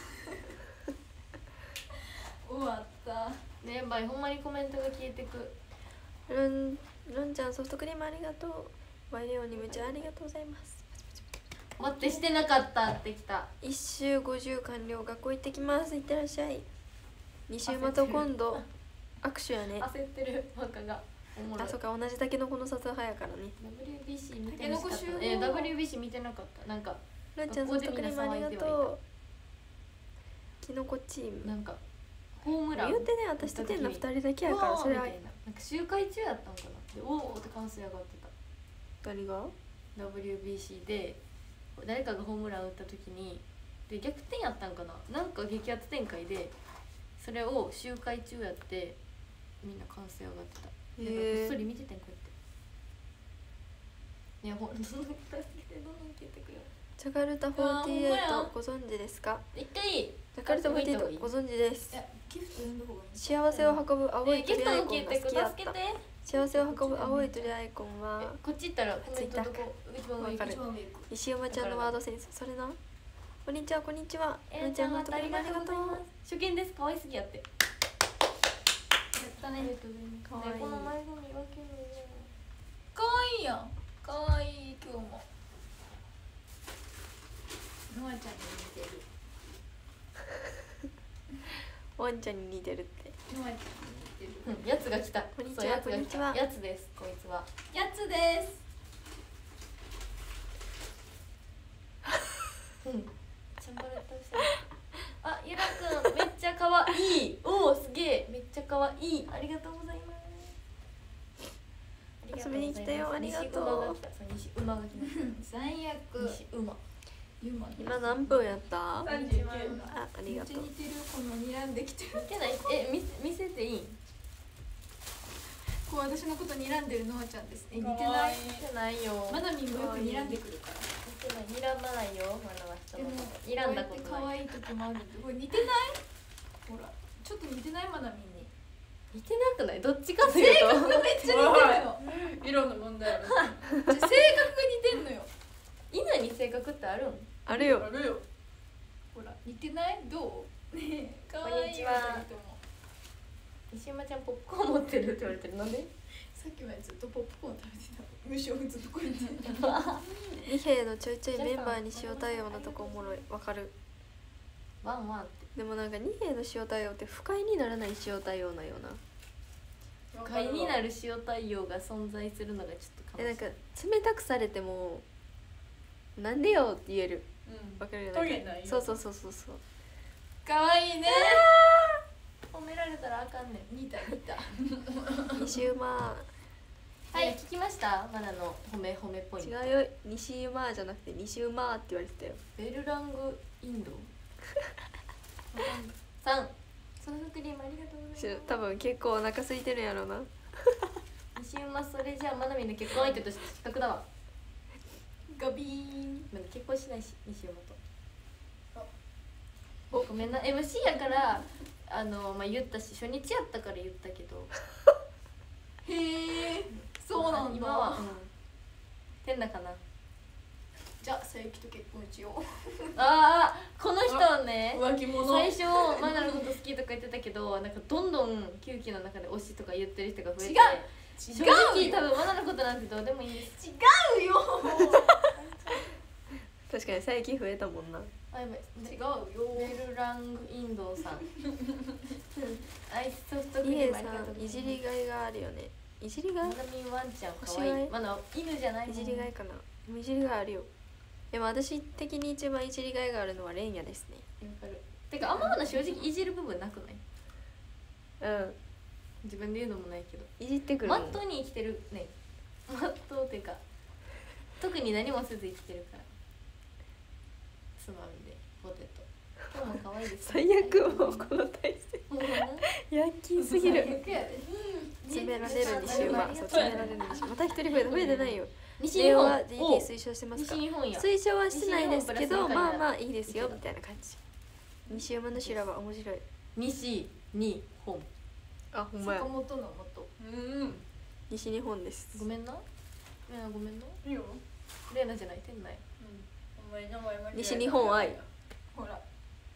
終わったね、やばい、ほんまにコメントが消えてく。 ルンルンちゃんソフトクリームありがとう。ワイレオに夢中ありがとうございます。 待って、してなかったってきた。 一周ごじゅう完了。学校行ってきます。行ってらっしゃい。二週また今度握手やね。 焦ってるバカが。おもろいあそっか同じタケノコの撮影早からね。 ダブリュービーシー 見てなかったタケノコ集合。 え、ダブリュービーシー 見てなかった。なんかルンちゃんソフトクリームありがとう。キノコチーム。 なんかホームラン言うてね、私とてんの二人だけやから、それはみたいな。なんか集会中やったんかな。で、おおって関数上がってた。 誰が？ ダブリュービーシー で誰かがホームラン打った時にで逆転やったんかな、なんか激アツ展開でそれを集会中やってみんな歓声上がってた。なんかこっそり見ててん、こうやって。いや、ほんと助けて、どんどん消えてくよ。 ジャカルタフォーティーエイトご存知ですか？ 一回ジャカルタフォーティーエイトご存知です。 いやギフト呼んだ方がいい幸せを運ぶ青いえギフト鳥アイコンも消えてく、 が好きだっ助けて。 た。幸せを運ぶ青い鳥アイコンはえこっち行ったらコメントどこ一番上わかる一番上。 石山ちゃんのワードセンス。それな。こんにちはこんにちは。 えー、 ルンちゃんソフトクリームありがとう。 初見です。可愛すぎやって。 やったね可愛い。この前髪分けるの。 かわいいやんかわいい今日もノアちゃんに似てるワンちゃんに似てるって。 ノアちゃんに似てるうん、やつが来た。 こんにちはそうやつが来たこんにちはやつです。こいつは。 やつですうん。チャンバラ倒してる。あ、ゆらくんめっちゃ可愛い。おお、すげえ。めっちゃ可愛い。ありがとうございます。 遊びに来たよありがとう。 西馬が来た。そう西馬が来ました。 最悪西馬。 ユマ今何分やった？あ、 さんじゅうきゅうありがとう。 めっちゃ似てるこの睨んできてる見てない？え、見せ見せていい？ こう私のこと睨んでるノアちゃんですね似てかわいいない見てないよ。 マナミンもよく睨んでくるから見てない。睨まないよ。まだは人でものこと。睨んだことない。 可愛い時もあるんでこれ似てないほらちょっと似てないマナミンに似てなくない？どっちかというと。 めっちゃ似てるの色の問題ある。 性格が似てんのよ犬に性格ってあるん？ あるよ。 あるよ。 ほら似てないどうねえ可愛いこんにちは二人とも西山ちゃんポップコーン持ってるって言われてる。なんで？ さっきまでずっとポップコーン食べてた無性にずっとこうやってた二兵のちょいちょいメンバーに塩対応のとこおもろい。わかる。 ワンワンって。 でもなんか二兵の塩対応って不快にならない塩対応なんよな。 不快になる塩対応が存在するのがちょっと悲しい。 えなんか冷たくされてもなんでよって言える。 うん。 わかるよ。 トゲないよそうそうそうそうそう。 可愛いね褒められたらあかんねん。 似た似た西馬はい、聞きましたマナの褒め褒めポイント。 違うよ。西馬じゃなくて西馬って言われてたよ。 ベルラングインドさんソフトクリームありがとうございます。 多分結構お腹空いてるんやろうな。 西馬それじゃあマナミの結婚相手として失格だわ。 ガビーンまだ結婚しないし西馬と。ごめんな エムシー やからあのまあ言ったし初日やったから言ったけど。 へえそうなんだ今はうん変だかな。 じゃあ佐伯と結婚しようああこの人ね。 浮気者。 最初マナのこと好きとか言ってたけどなんかどんどん球技の中で推しとか言ってる人が増えて違う正違う直多分マナのことなんてどうでもいいんです。 違うよ確かに最近増えたもんな。 あやばい違うよベルラングインドさんアイスソフトクリエリームありがとうさんいございます。 じりがいがあるよね。いじりがいマナミンワンちゃんかわいい。 星がいマナ犬じゃないいじりがいかな。いじりがいあるよ。でも私的に一番いじりがいがあるのはレンヤですね。 わかる。てかあんままだ正直いじる部分なくない？ うん。 自分で言うのもないけどいじってくるもん。 まっとうに生きてるね。まっとうっていうか特に何もせず生きてるからつまみでポテト今日も可愛いです最悪もうこの体勢もうなヤンキーすぎる最悪やで詰められる西馬そう詰められる西馬また一人増えた増えてないよ西日本レオは ディーティー 推奨してますか？ 西日本や推奨はしてないですけど西日本プラスまあまあいいですよみたいな感じ西馬の修羅は面白い西日本あほん坂本の元うん西日本ですごめんなレナごめんないいよレナじゃない店内お前名前間違えた西日本愛ほら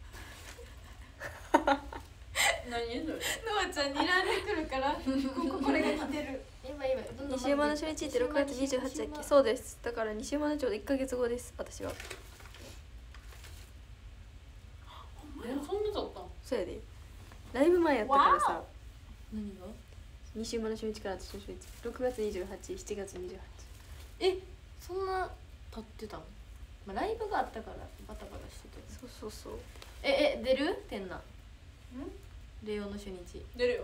何それノアちゃん睨んでくるからこここれが似てる今今どんどん西馬の初日ってろくがつにじゅうはちだっけそうですだから西馬のちょうどいっかげつごです私はえそんなだったんそうやでライブ前やったからさ何が西馬の初日から私の初日ろくがつにじゅうはち、しちがつにじゅうはちえそんな経ってたの、まあ、ライブがあったからバタバタしてたそうそうそうええ出る店内レオの初日出るよ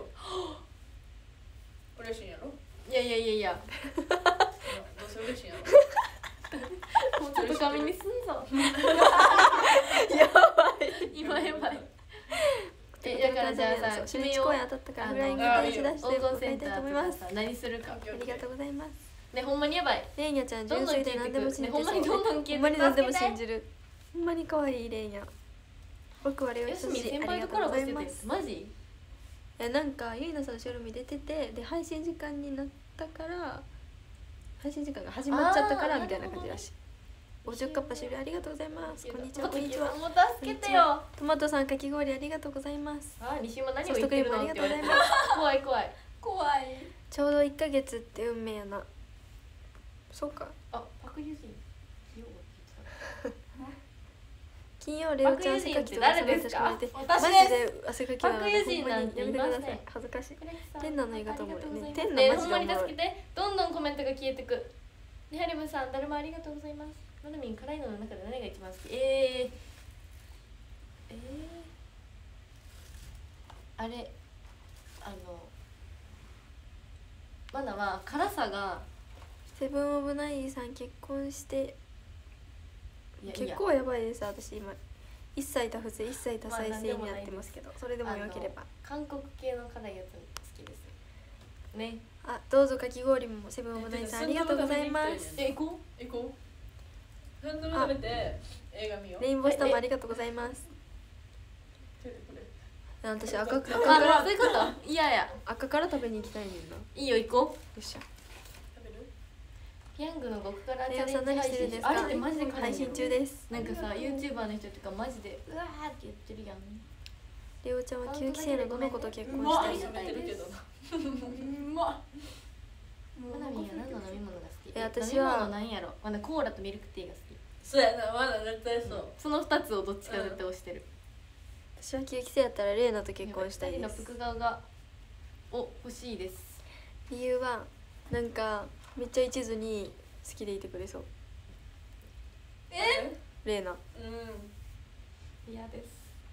嬉しいんやろいやいやいやいやどうせ嬉しいんやろもうちょっと紙にすんぞやばい今やばいえだからじゃあさ初日公演当たったからフライングで出し出して温存センタいたいと思いますーとかさ何するかありがとうございますねほんまにやばいレイニャちゃんどんどん純粋で何でも信じてそうねほんまにどんどん消えてほんまに何でも助けて信じるほんまに可愛いレイニャ僕はレオよしみ久し先輩とありがとうごコラボしててざいますマジえなんかゆいなさんのショールーム出ててで配信時間になったから配信時間が始まっちゃったからあーみたいな感じらしいごじゅっカッパ終了ありがとうございますこんにちはもこんにちはう助けてよトマトさんかき氷ありがとうございますあ西馬何ソを言ってるフトクリームあのって言われてりがとうございます怖い怖い怖いちょうどいっかげつって運命やなそうかあパクユジンよう言って金曜レオちゃん汗かきとかパクユジンって誰ですかマジで私マジで汗かきなのパクユジンでほんまなんてにやめてくださいませんい恥ずかしいた天南の言い方もね天ね南マジでおもろいほんまに助けてどんどんコメントが消えてくねはりむさんだるまありがとうございますまなみん辛いのの中で何が一番好きえー、えー、あれあのまだは辛さがセブンオブナインさん結婚していやい結や構やばいです私今一切多不正一切多再生になってますけどそれでもよければ韓国系の辛いやつ好きですねあどうぞかき氷もセブンオブナインさんありがとうございますえ行こ行こうサンドル食べて映画見ようレインボースターもありがとうございます手でこれ私赤赤うからあそういうこといやいや赤から食べに行きたいねんなよいいよ行こうっしゃ食べるピヤングの極辛チレオャレンジさん何してるんですかあれってマジで辛い配信中ですなんかさ YouTuber の人とかマジでうわーって言ってるやんレオちゃんはきゅうきせいのどの子と結婚うまいしたいの食べてるけどなうままなみんは何の飲み物が好きえ私は飲み物なんやろまだコーラとミルクティーが好きそうやなまだ絶対そうそのふたつをどっちか絶対押してる私はきゅうきせいやったらレイナと結婚したい二人のです服顔がお欲しいです理由はなんかめっちゃ一途に好きでいてくれそうえレイナうん嫌です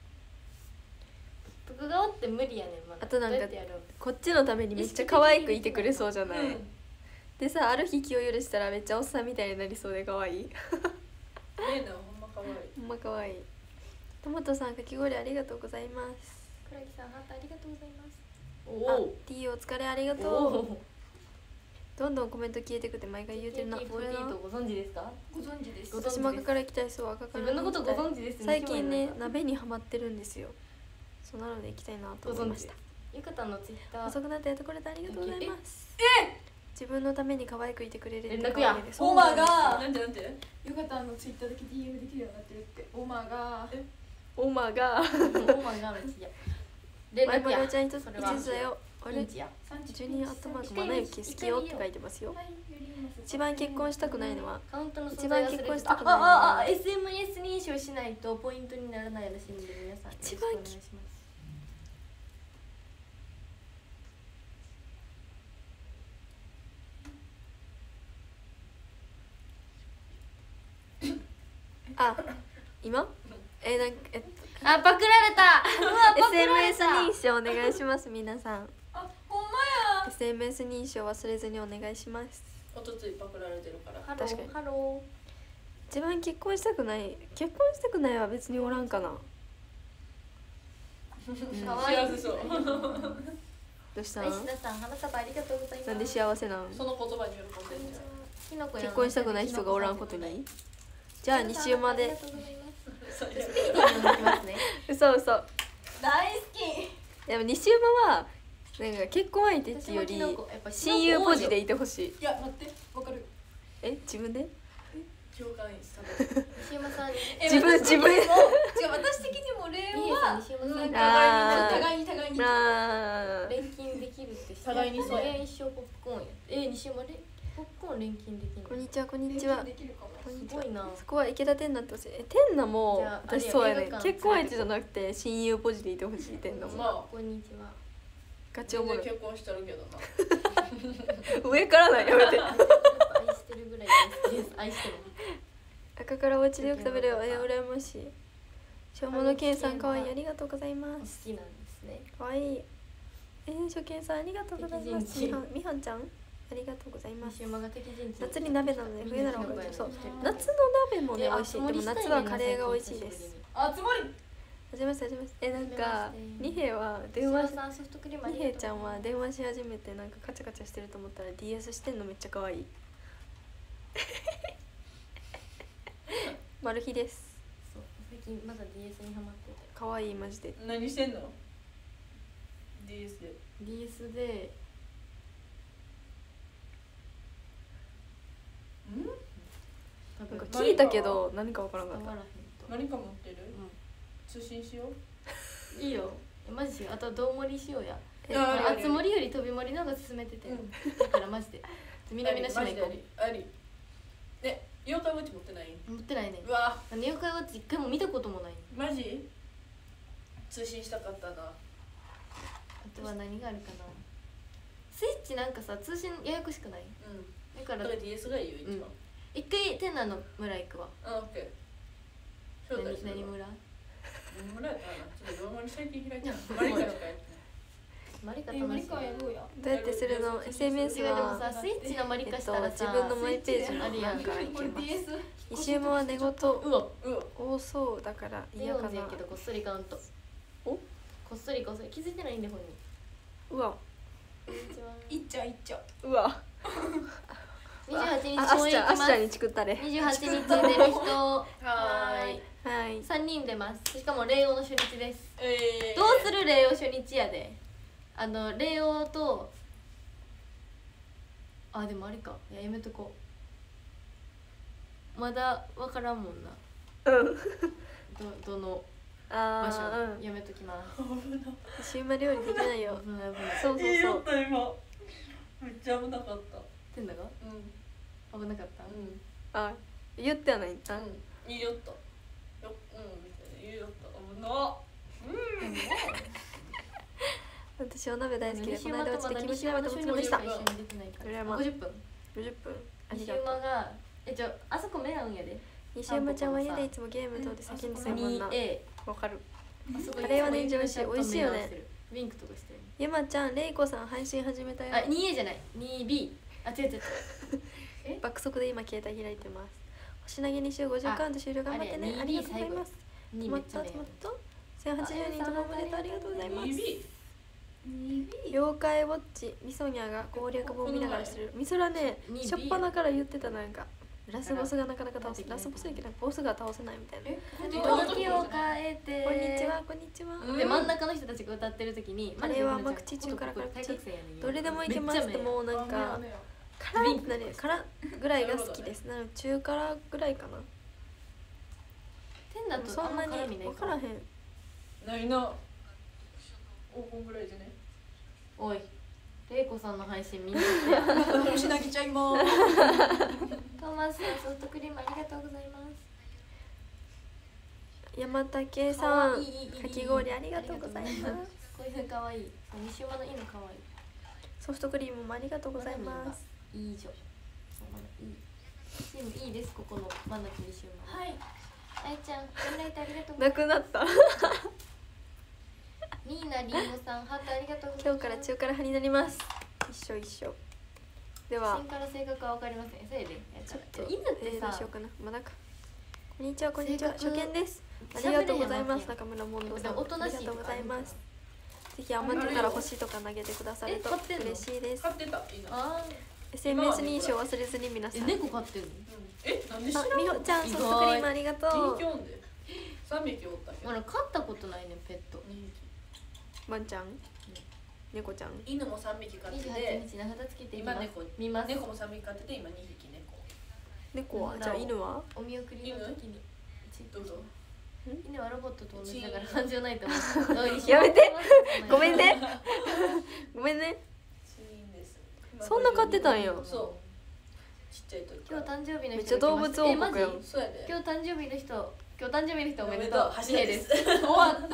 服顔って無理やねんまだあとなんかどうやってやるんこっちのためにめっちゃ可愛くいてくれそうじゃない、 うんでさある日気を許したらめっちゃおっさんみたいになりそうで可愛いレイナはほんま可愛いほんま可愛いトマトさんかき氷ありがとうございます倉木さんハートありがとうございますあお T お疲れありがおとうおどんどんコメント消えてくって毎回言うてるなケーキフォーティーとご存知ですかご存知ですご存知私も赤から行きたいそう赤から自分のことご行き存知ですたい最近ねご鍋にハマってるんですよそうなので行きたいなと思いま存知したゆかたんのツイッター遅くなってやってこれてありがとうございます自分のために可愛くいてくれるって連絡や可愛いですオーマーがなんでなんでよかったあのツイッターだけ ディーエム できるようになってるってオーマーがオーマーがオーマーがめっちゃ連マイ絡やマルちゃん一つそれは一途だよあれピンチやジュニアアットマークマナユキ好きよって書いてますよ一番結婚したくないのはカウントの一番結婚したくないああああ エスエムエス 認証しないとポイントにならないらしいんで皆さん一番よろしくお願いしますあ今えなんかえっとあパクられたうわパクエスエムエスられた認証お願いします皆さんあほんまやエスエムエス 認証忘れずにお願いしますおとついパクられてるから。 ハロ確かにーハロ一番結婚したくない結婚したくないは別におらんかな。 ーかわいい。 幸せそう。 どうしたん？ 石田さん花束ありがとうございます。 なんで幸せなん？ その言葉に喜んでるんじゃん。 キノコやん結婚したくない人がおらんことに。じゃあ西馬で。 そうスピーディーに読みますね。 嘘嘘。 大好き。 でも西馬はなんか結婚相手っていうより親友ポジでいてほしい。 いや待ってわかる。 え自分で？ 共感したの。 西山さんに。 え自分自分私的にも違う私的にもレオは西山さんにあー互いに互いになあ。 錬金できるって知ってる。 互いにそうやえ一生ポップコーンや。え西山でポップコーン錬金できるの。 こんにちはこんにちは。 できるかも。 こんにちはすごいな。 そこは池田天奈ってほしい。え天奈もじゃああれ私そうやね映画館結婚相手じゃなくて親友ポジでいてほしい天奈も。 まあこんにちは。 ガチおもろい。 全然結婚してるけどな。 上からなんやめて。 愛してるぐらい大好きです。愛してる。 赤からお家でよく食べるよ。え羨ましい。しょうものけんさんかわいいありがとうございま好す。 きなんですね。 かわいい。えー、しょけんさんありがとうございます。 敵陣地みはんみはんちゃんありがとうございます。 西山が敵陣地。 夏に鍋なので冬ならおかずそう夏の鍋もね美味しい。でも夏はカレーが美味しいです。。 あつ森。 はじめましてはじめまして。えなんかはじめまして二平は電電話話さんソフトクリームありがとう二平ちゃんは電話し始めてなんかカチャカチャしてると思ったら ディーエス してんのめっちゃ可愛い。マルヒです。 そう最近まだ ディーエス にハマってて。 可愛いマジで。 何してんの ?ディーエス で。 ディーエス でん多分なんか聞いたけど何かわからんかった。 伝わらへんと。 何か持ってる、 う通信しよう。 ん。いいよ。えマジしよう。あとどう盛りしようや。 えああるあるあつ森より飛び森の方が進めてて。だからマジで。南の島行こう。 ありね、妖怪ウォッチ持ってない？ 持ってないね。 うわあの妖怪ウォッチ一回も見たこともない。 マジ通信したかったな。 あとは何があるかな。スイッチなんかさ通信ややこしくない？ うんだからだから ディーエス がいいよ一番。 一回天南の村行くわ。 あ、オッケー。 何何村？ 何村やったかな。ちょっと動画に最近開いてない。マリカしかやってない。 マリカえマリ楽しい。 カやろうや。 どうやってするの エスエムエス違うでもはさスイッチのマリえっカしたらさ、 と自分のマイページのあるやん欄からいこれけまディーエす。 ス。 西馬は寝言うわうわ。 多そうだからレ嫌かなオンズやけ。どこっそりカウント。 おこっそりこっそり気づいてないんで本人。 うわこんにちはいっちゃいっちゃ。 うわ。 にじゅうはちにちあ、ア公演行きますスチャアスチャにチクったれ。 にじゅうはちにち出る人ははーい。 ーいはい。 さんにん出ますしかも霊王の初日です、 えー、 どうする霊王初日やであの霊王とあでもあれかいややめとこうまだ分からんもんなうん。 どどの場所ああ、うん。 やめときます西馬料理できないよ。 危ない危ないそうそうそう。 た今。めっちゃ危なかった。 てんだがうん。 危なかった、 うん。 あ、言ってはないんだ。 うん。言いよった。よ、うん、みたいな言いよった。危な。 私お鍋大好きで、こ西馬の間うちでとまだ西キムチ鍋馬の初日とも作りました。 しか一緒に出てないから羨まごじゅっぷんごじゅっぷん。あり西がとう。 馬がえちょあそこ目合うんやで西馬ちゃんは家でいつもゲーム等で叫んでたもんな。 にエーわかる。 あそこカレーは年中美味しいつも美味しいよね目合わせるウィンクとかしてるゆまちゃん、れいこさん配信始めたよ。 あ にエー じゃない にビー あ違う違う違う爆速で今携帯開いてます。星投げに週ごじゅうカウント終了頑張ってね。 あありがとうございます。 に止まっためっちゃ目合う止まった。せんはちじゅうにんともおめでとうありがとうございます。 指。 妖怪ウォッチみそにゃが攻略本見ながらしてる。みそらねにしょっぱなから言ってたなんかラスボスがなかなか倒せラスボスやけどボスが倒せないみたいな。 え、 動きを変えてこんにちはこんにちは。 うんで真ん中の人たちが歌ってる時にカレーは甘口中辛辛口どれでもいけますってもうなんか辛ってなる辛ぐらいが好きです。なので中辛ぐらいかな。 天だとそんなに辛みない分からへん。 ないな。黄金ぐらいじゃね。 おいれいこさんの配信見に行って星投げちゃいます。 トーマスさんソフトクリームありがとうございます山竹さんいいいいいいかき氷ありがとうございます。 こういうの可愛い西山のいいの可愛いソフトクリームもありがとうございます。 いいじゃんそうまだいいチームいいですここの真ん中西山はい。 あいちゃんペンライトありがとうございなくなった。 ますニーナリンゴさんハートありがとうございます今日から中辛派になります。一緒一緒。 では写真から性格は分かりません。それでちょっと犬ってえーどうさしようかな。まだか。こんにちはこんにちは。 性格初見です。あ喋れへんりがとうございます。 わけ中村モンドさん。 でもおとなしいありがとうございます。ぜひあ余ってたら星とか投げてくださるとえ飼ってんの嬉しいです。 飼ってた犬。 あエスエムエス 認証忘れずに皆さーん。 え猫飼ってんの？ え、なんで知らんあ、 の？ みほちゃん意ソ外フトクリームありがとう。 にひきおんで。三匹おったけど。 俺飼ったことないねペット。 にひワンちゃん、猫ちゃん。 き。犬も三匹飼って二十八て、 日名札つけていきます。 今猫見ます。 猫も三匹飼ってて今二匹猫。 猫はうんじゃあ犬は？ お見送りの時に。 どうぞ。 犬はロボットと同じだから感情ないと思う。 やめてごめんね。ごめんね。 死因です。 そんな飼ってたんや。 そう。ちっちゃい時か今ら。 日誕生日の人が来ました。 めっちゃ動物王国やんえマジそうやで。 今日誕生日の人、今日誕生日の人おめでとう。 おめでとうはじめです。終わった。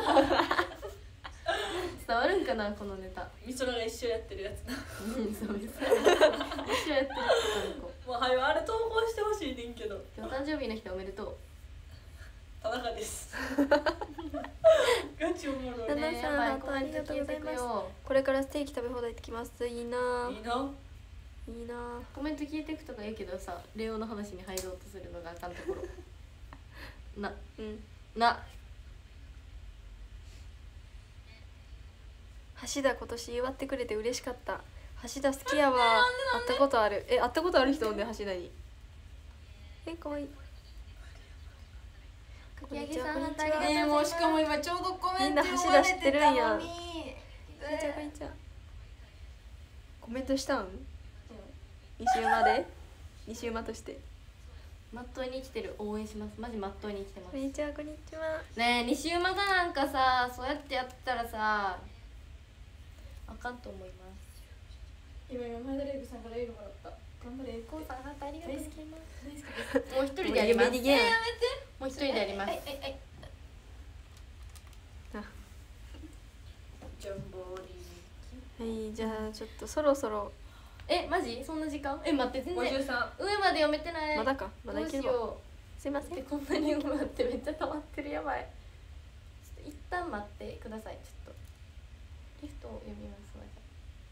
伝わるんかなこのネタ。 みそらが一緒やってるやつな。 うん、そうです。一緒やってる女の子。 もうはいあれ投稿してほしいねんけど。 今日誕生日の人おめでとう。 田中です。ガチおもろい。 旦那さんねえやばいハートありがとうございますコメント消えてくよこれからステーキ食べ放題ってきます。いいないいな。 いいな。 コメント聞いていくとか言うけどさ、レオの話に入ろうとするのがあかんところ。な、 うん。 な。 橋田今年祝ってくれて嬉しかった。橋田好きやわ。会ったことある。え、会ったことある人おんで橋田に。え、かわいい。 かき揚げさんこんにちはありがとうございますねえもうしかも今ちょうどコメントみんな読まれ橋田知っててたるんやのに。 こんにちはこんにちは。コメントしたん？西馬で？西馬として。 まっとうに生きてる。応援します。マジまっとうに生きてますこん。にちはこんにちは。 ねえ西馬がなんかさ、そうやってやったらさあかんと思います。 今今前田レイブさんからエールもらった。頑張れ。 こうさんハートありがとうございます。 大好きです。 もう一人でやります。 もう夢逃げやんもう一人でやります。 はいはいはい。 ジャンボリはい、じゃあちょっとそろそろえ、マジ？そんな時間？え、待って全ー。五然十三。 上まで読めてない。 まだかまだいけるわ。 どうしよすいません。 う。でこんなに埋まってめっちゃ溜まってるやばい。ちょっと一旦待ってください。ちょっとギフトを読みます。まず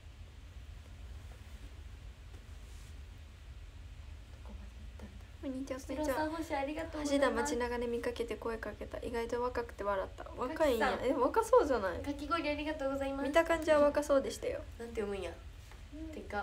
どこまで行ったんだ。 こんにちはこんに白ちは。 さん星ありがとうござ橋田います。 街中で見かけて声かけた。意外と若くて笑った。若いんやかきさ。んえ、若そうじゃない？ かき氷ありがとうございます。 見た感じは若そうでしたよ。 なんて読むんや。てか。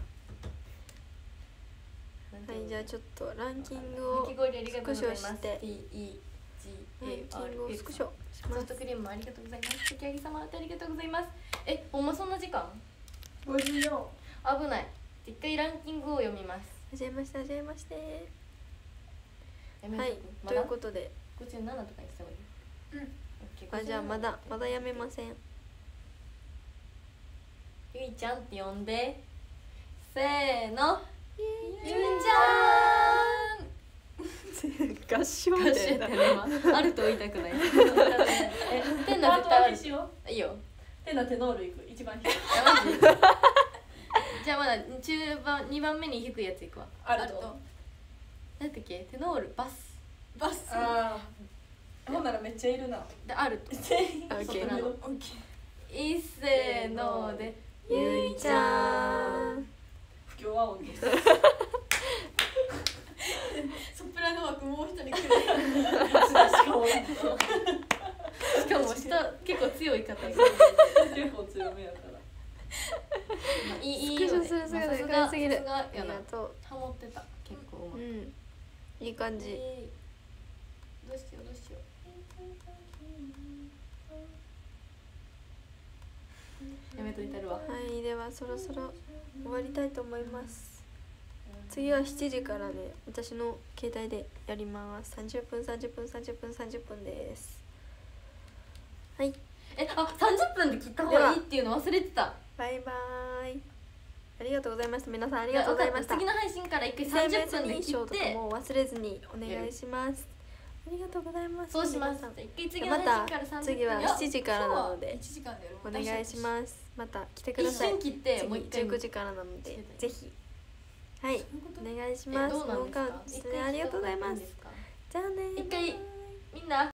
はい、じゃあちょっとランキングをかき氷ありがとうございます。 スクショして T E G ラン A キ R ングをスクショしますソフト。クリームもありがとうございます。かき揚げ様ありがとうございます。え、ほんまそんな時間？ 五十四。 危ない。一回ランキングを読みます。 はじめましてはじめまして。 やめはいとく、まというだことで、 ごじゅうななとかにした方がいい。 うん。 オッケーあじゃあまだまだやめません。 ゆいちゃんって呼んで。せーの。ゆいちゃん。 合唱ガシュってね、今あると言いたくない。え、テンナ絶対ある。 しよう。 いいよ。 手のテノールいく。一番低い。 あマジじゃあまだ中盤にばんめに低いやついくわ。 あると。 あると。 なんだっけ、テノールバスバス。 ああ。ほんならめっちゃいるな。 であると。 オッケーソプラノオッケー。 いっせーので。 ゆいちゃん。 不協和音です。 ソプラノ枠もう一人来る。 しかもしかも下結構強い方が。 結構強めやから。 いいいいスクシよね。 ョする姿まあさすががすぎる。 さすがありやなが。とハモってた結構うう。 まい。 うん。いい感じ。 えーどうしようどうしよう。やめといたるわ。 はい、ではそろそろ終わりたいと思います。次はしちじからね、私の携帯でやります。さんじゅっぷんさんじゅっぷんさんじゅっぷんさんじゅっぷんです。はい、 え、あ、さんじゅっぷんで切った方がいいっていうの忘れてた。 バイバーイ。ありがとうございました。皆さんありがとうございました。 次の配信から一回さんじゅっぷんで認切って証とかも忘れずにお願いします。ありがとうございます。 そうします皆さん。 一回次のまた配信からさんじゅっぷん次はしちじからなのいでちじかんでやる。 お願いします。また来てくだ一さい。 瞬切って次もう一回じゅうくじからなのでぜひはいお願いしえます。 どうなんですかもうかありがとうございます。じゃあねー。 一回みんな